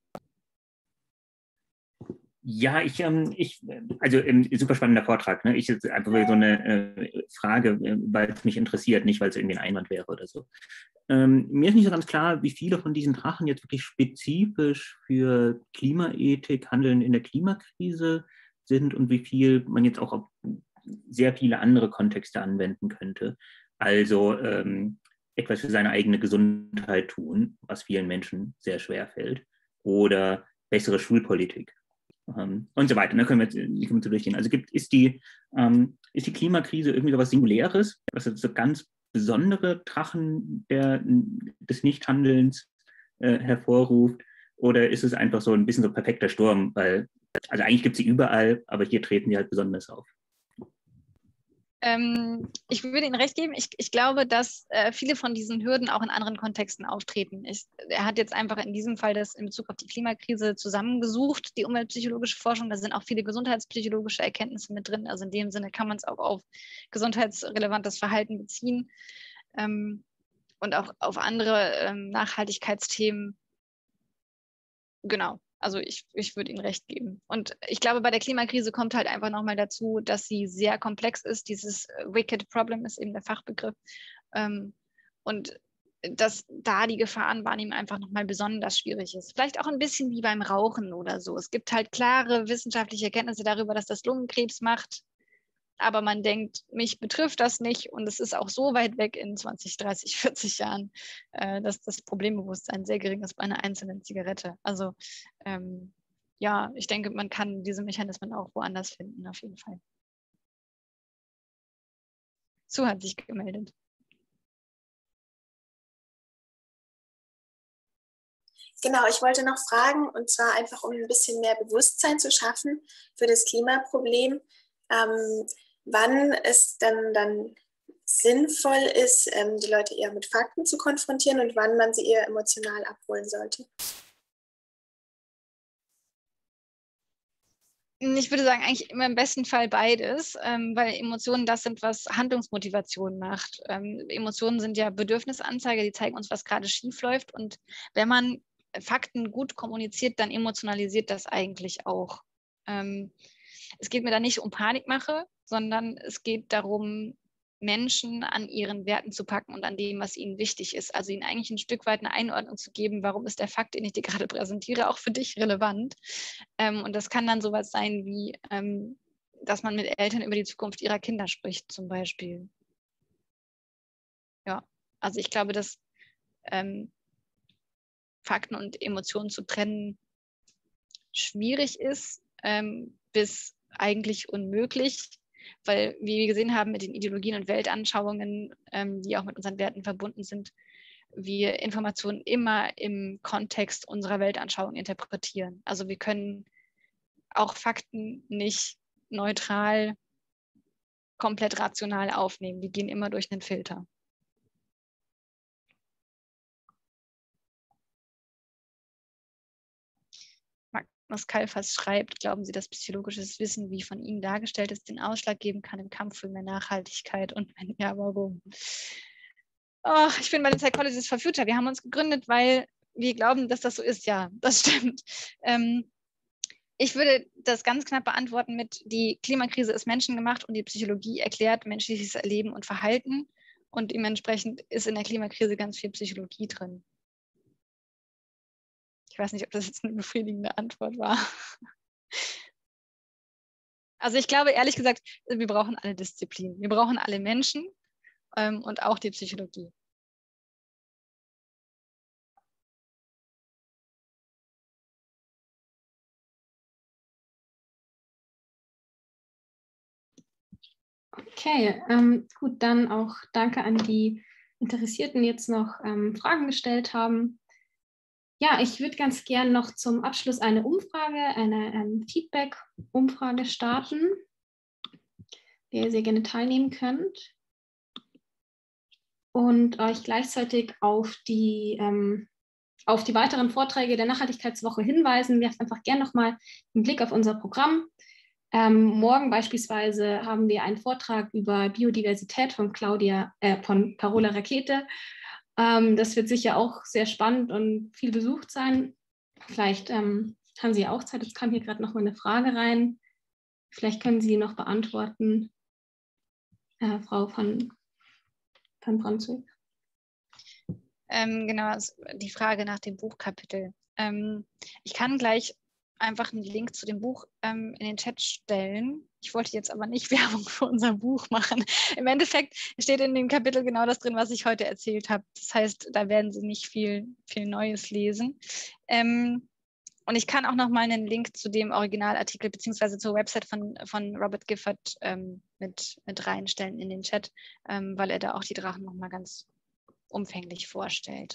Ja, ich, ähm, ich also ähm, super spannender Vortrag. Ne? Ich jetzt einfach so eine äh, Frage, äh, weil es mich interessiert, nicht weil es irgendwie ein Einwand wäre oder so. Ähm, mir ist nicht so ganz klar, wie viele von diesen Drachen jetzt wirklich spezifisch für Klimaethik, Handeln in der Klimakrise sind und wie viel man jetzt auch auf sehr viele andere Kontexte anwenden könnte. Also ähm, etwas für seine eigene Gesundheit tun, was vielen Menschen sehr schwer fällt, oder bessere Schulpolitik. Um, und so weiter. Da können wir jetzt können wir so durchgehen. Also gibt, ist, die, ähm, ist die Klimakrise irgendwie so etwas Singuläres, was so ganz besondere Drachen der, des Nichthandelns äh, hervorruft? Oder ist es einfach so ein bisschen so perfekter Sturm? Weil, also eigentlich gibt es sie überall, aber hier treten sie halt besonders auf. Ähm, ich würde Ihnen recht geben. Ich, ich glaube, dass äh, viele von diesen Hürden auch in anderen Kontexten auftreten. Ich, er hat jetzt einfach in diesem Fall das in Bezug auf die Klimakrise zusammengesucht, die umweltpsychologische Forschung. Da sind auch viele gesundheitspsychologische Erkenntnisse mit drin. Also in dem Sinne kann man es auch auf gesundheitsrelevantes Verhalten beziehen ähm, und auch auf andere ähm, Nachhaltigkeitsthemen. Genau. Also ich, ich würde Ihnen recht geben. Und ich glaube, bei der Klimakrise kommt halt einfach nochmal dazu, dass sie sehr komplex ist. Dieses Wicked Problem ist eben der Fachbegriff. Ähm, und dass da die Gefahrenwahrnehmung einfach nochmal besonders schwierig ist. Vielleicht auch ein bisschen wie beim Rauchen oder so. Es gibt halt klare wissenschaftliche Erkenntnisse darüber, dass das Lungenkrebs macht. Aber man denkt, mich betrifft das nicht und es ist auch so weit weg in zwanzig, dreißig, vierzig Jahren, äh, dass das Problembewusstsein sehr gering ist bei einer einzelnen Zigarette. Also ähm, ja, ich denke, man kann diese Mechanismen auch woanders finden, auf jeden Fall. Sue hat sich gemeldet. Genau, ich wollte noch fragen, und zwar einfach, um ein bisschen mehr Bewusstsein zu schaffen für das Klimaproblem, ähm, wann es dann, dann sinnvoll ist, ähm, die Leute eher mit Fakten zu konfrontieren und wann man sie eher emotional abholen sollte. Ich würde sagen, eigentlich immer im besten Fall beides, ähm, weil Emotionen das sind, was Handlungsmotivation macht. Ähm, Emotionen sind ja Bedürfnisanzeiger, die zeigen uns, was gerade schief läuft. Und wenn man Fakten gut kommuniziert, dann emotionalisiert das eigentlich auch. Ähm, es geht mir da nicht um Panikmache, sondern es geht darum, Menschen an ihren Werten zu packen und an dem, was ihnen wichtig ist. Also ihnen eigentlich ein Stück weit eine Einordnung zu geben, warum ist der Fakt, den ich dir gerade präsentiere, auch für dich relevant. Ähm, und das kann dann sowas sein wie, ähm, dass man mit Eltern über die Zukunft ihrer Kinder spricht, zum Beispiel. Ja, also ich glaube, dass ähm, Fakten und Emotionen zu trennen schwierig ist, ähm, bis eigentlich unmöglich, weil, wie wir gesehen haben, mit den Ideologien und Weltanschauungen, ähm, die auch mit unseren Werten verbunden sind, wir Informationen immer im Kontext unserer Weltanschauung interpretieren. Also wir können auch Fakten nicht neutral, komplett rational aufnehmen. Die gehen immer durch einen Filter. Magnus Kalfas schreibt, glauben Sie, dass psychologisches Wissen, wie von Ihnen dargestellt ist, den Ausschlag geben kann im Kampf für mehr Nachhaltigkeit? Und wenn ja, warum? Oh, ich bin bei den Psychologists for Future. Wir haben uns gegründet, weil wir glauben, dass das so ist. Ja, das stimmt. Ähm, ich würde das ganz knapp beantworten mit, die Klimakrise ist menschengemacht und die Psychologie erklärt menschliches Erleben und Verhalten. Und dementsprechend ist in der Klimakrise ganz viel Psychologie drin. Ich weiß nicht, ob das jetzt eine befriedigende Antwort war. Also ich glaube, ehrlich gesagt, wir brauchen alle Disziplinen. Wir brauchen alle Menschen ähm, und auch die Psychologie. Okay, ähm, gut, dann auch danke an die Interessierten, die jetzt noch ähm, Fragen gestellt haben. Ja, ich würde ganz gern noch zum Abschluss eine Umfrage, eine ähm, Feedback-Umfrage starten, der ihr sehr gerne teilnehmen könnt. Und euch gleichzeitig auf die, ähm, auf die weiteren Vorträge der Nachhaltigkeitswoche hinweisen. Werft einfach gerne nochmal einen Blick auf unser Programm. Ähm, morgen beispielsweise haben wir einen Vortrag über Biodiversität von Claudia, äh, von Carola Rakete. Ähm, das wird sicher auch sehr spannend und viel besucht sein. Vielleicht ähm, haben Sie auch Zeit. Jetzt kam hier gerade noch mal eine Frage rein. Vielleicht können Sie noch beantworten, äh, Frau von, von Brunswick. Ähm, genau, also die Frage nach dem Buchkapitel. Ähm, ich kann gleich einfach einen Link zu dem Buch ähm, in den Chat stellen. Ich wollte jetzt aber nicht Werbung für unser Buch machen. Im Endeffekt steht in dem Kapitel genau das drin, was ich heute erzählt habe. Das heißt, da werden Sie nicht viel, viel Neues lesen. Ähm, und ich kann auch noch mal einen Link zu dem Originalartikel beziehungsweise zur Website von, von Robert Gifford ähm, mit, mit reinstellen in den Chat, ähm, weil er da auch die Drachen noch mal ganz umfänglich vorstellt.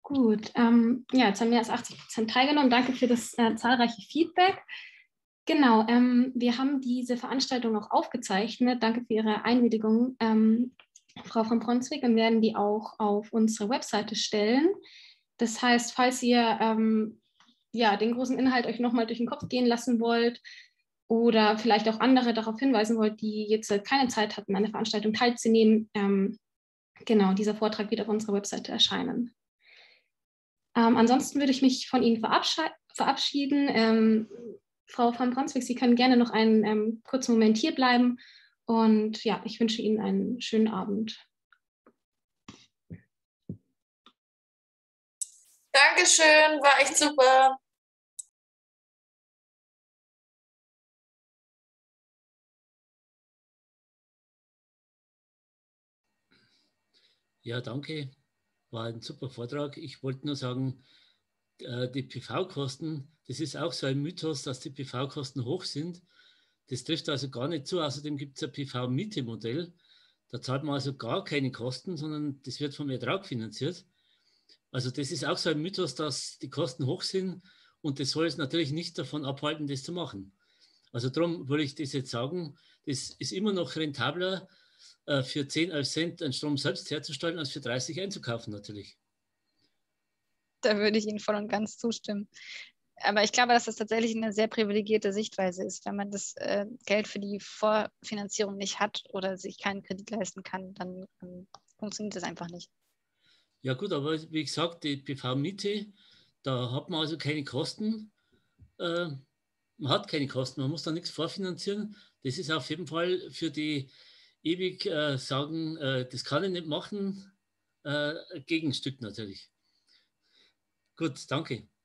Gut, ähm, ja, jetzt haben mehr als achtzig Prozent teilgenommen. Danke für das äh, zahlreiche Feedback. Genau, ähm, wir haben diese Veranstaltung auch aufgezeichnet. Danke für Ihre Einwilligung, ähm, Frau von Bronswig, und werden die auch auf unsere Webseite stellen. Das heißt, falls ihr ähm, ja, den großen Inhalt euch nochmal durch den Kopf gehen lassen wollt oder vielleicht auch andere darauf hinweisen wollt, die jetzt keine Zeit hatten, an der Veranstaltung teilzunehmen, ähm, genau, dieser Vortrag wird auf unserer Webseite erscheinen. Ähm, ansonsten würde ich mich von Ihnen verabschieden. Ähm, Frau von Bronswig, Sie können gerne noch einen ähm, kurzen Moment hier bleiben. Und ja, ich wünsche Ihnen einen schönen Abend. Dankeschön, war echt super. Ja, danke. War ein super Vortrag. Ich wollte nur sagen, die P V-Kosten, das ist auch so ein Mythos, dass die P V-Kosten hoch sind. Das trifft also gar nicht zu. Außerdem gibt es ein P V-Miete-Modell. Da zahlt man also gar keine Kosten, sondern das wird vom Ertrag finanziert. Also das ist auch so ein Mythos, dass die Kosten hoch sind, und das soll es natürlich nicht davon abhalten, das zu machen. Also darum würde ich das jetzt sagen, das ist immer noch rentabler, für zehn, elf Cent einen Strom selbst herzustellen, als für dreißig einzukaufen natürlich. Da würde ich Ihnen voll und ganz zustimmen. Aber ich glaube, dass das tatsächlich eine sehr privilegierte Sichtweise ist. Wenn man das äh, Geld für die Vorfinanzierung nicht hat oder sich keinen Kredit leisten kann, dann ähm, funktioniert das einfach nicht. Ja gut, aber wie gesagt, die P V-Miete, da hat man also keine Kosten. Äh, man hat keine Kosten, man muss da nichts vorfinanzieren. Das ist auf jeden Fall für die ewig äh, sagen, äh, das kann ich nicht machen, äh, ein Gegenstück natürlich. Gut, danke.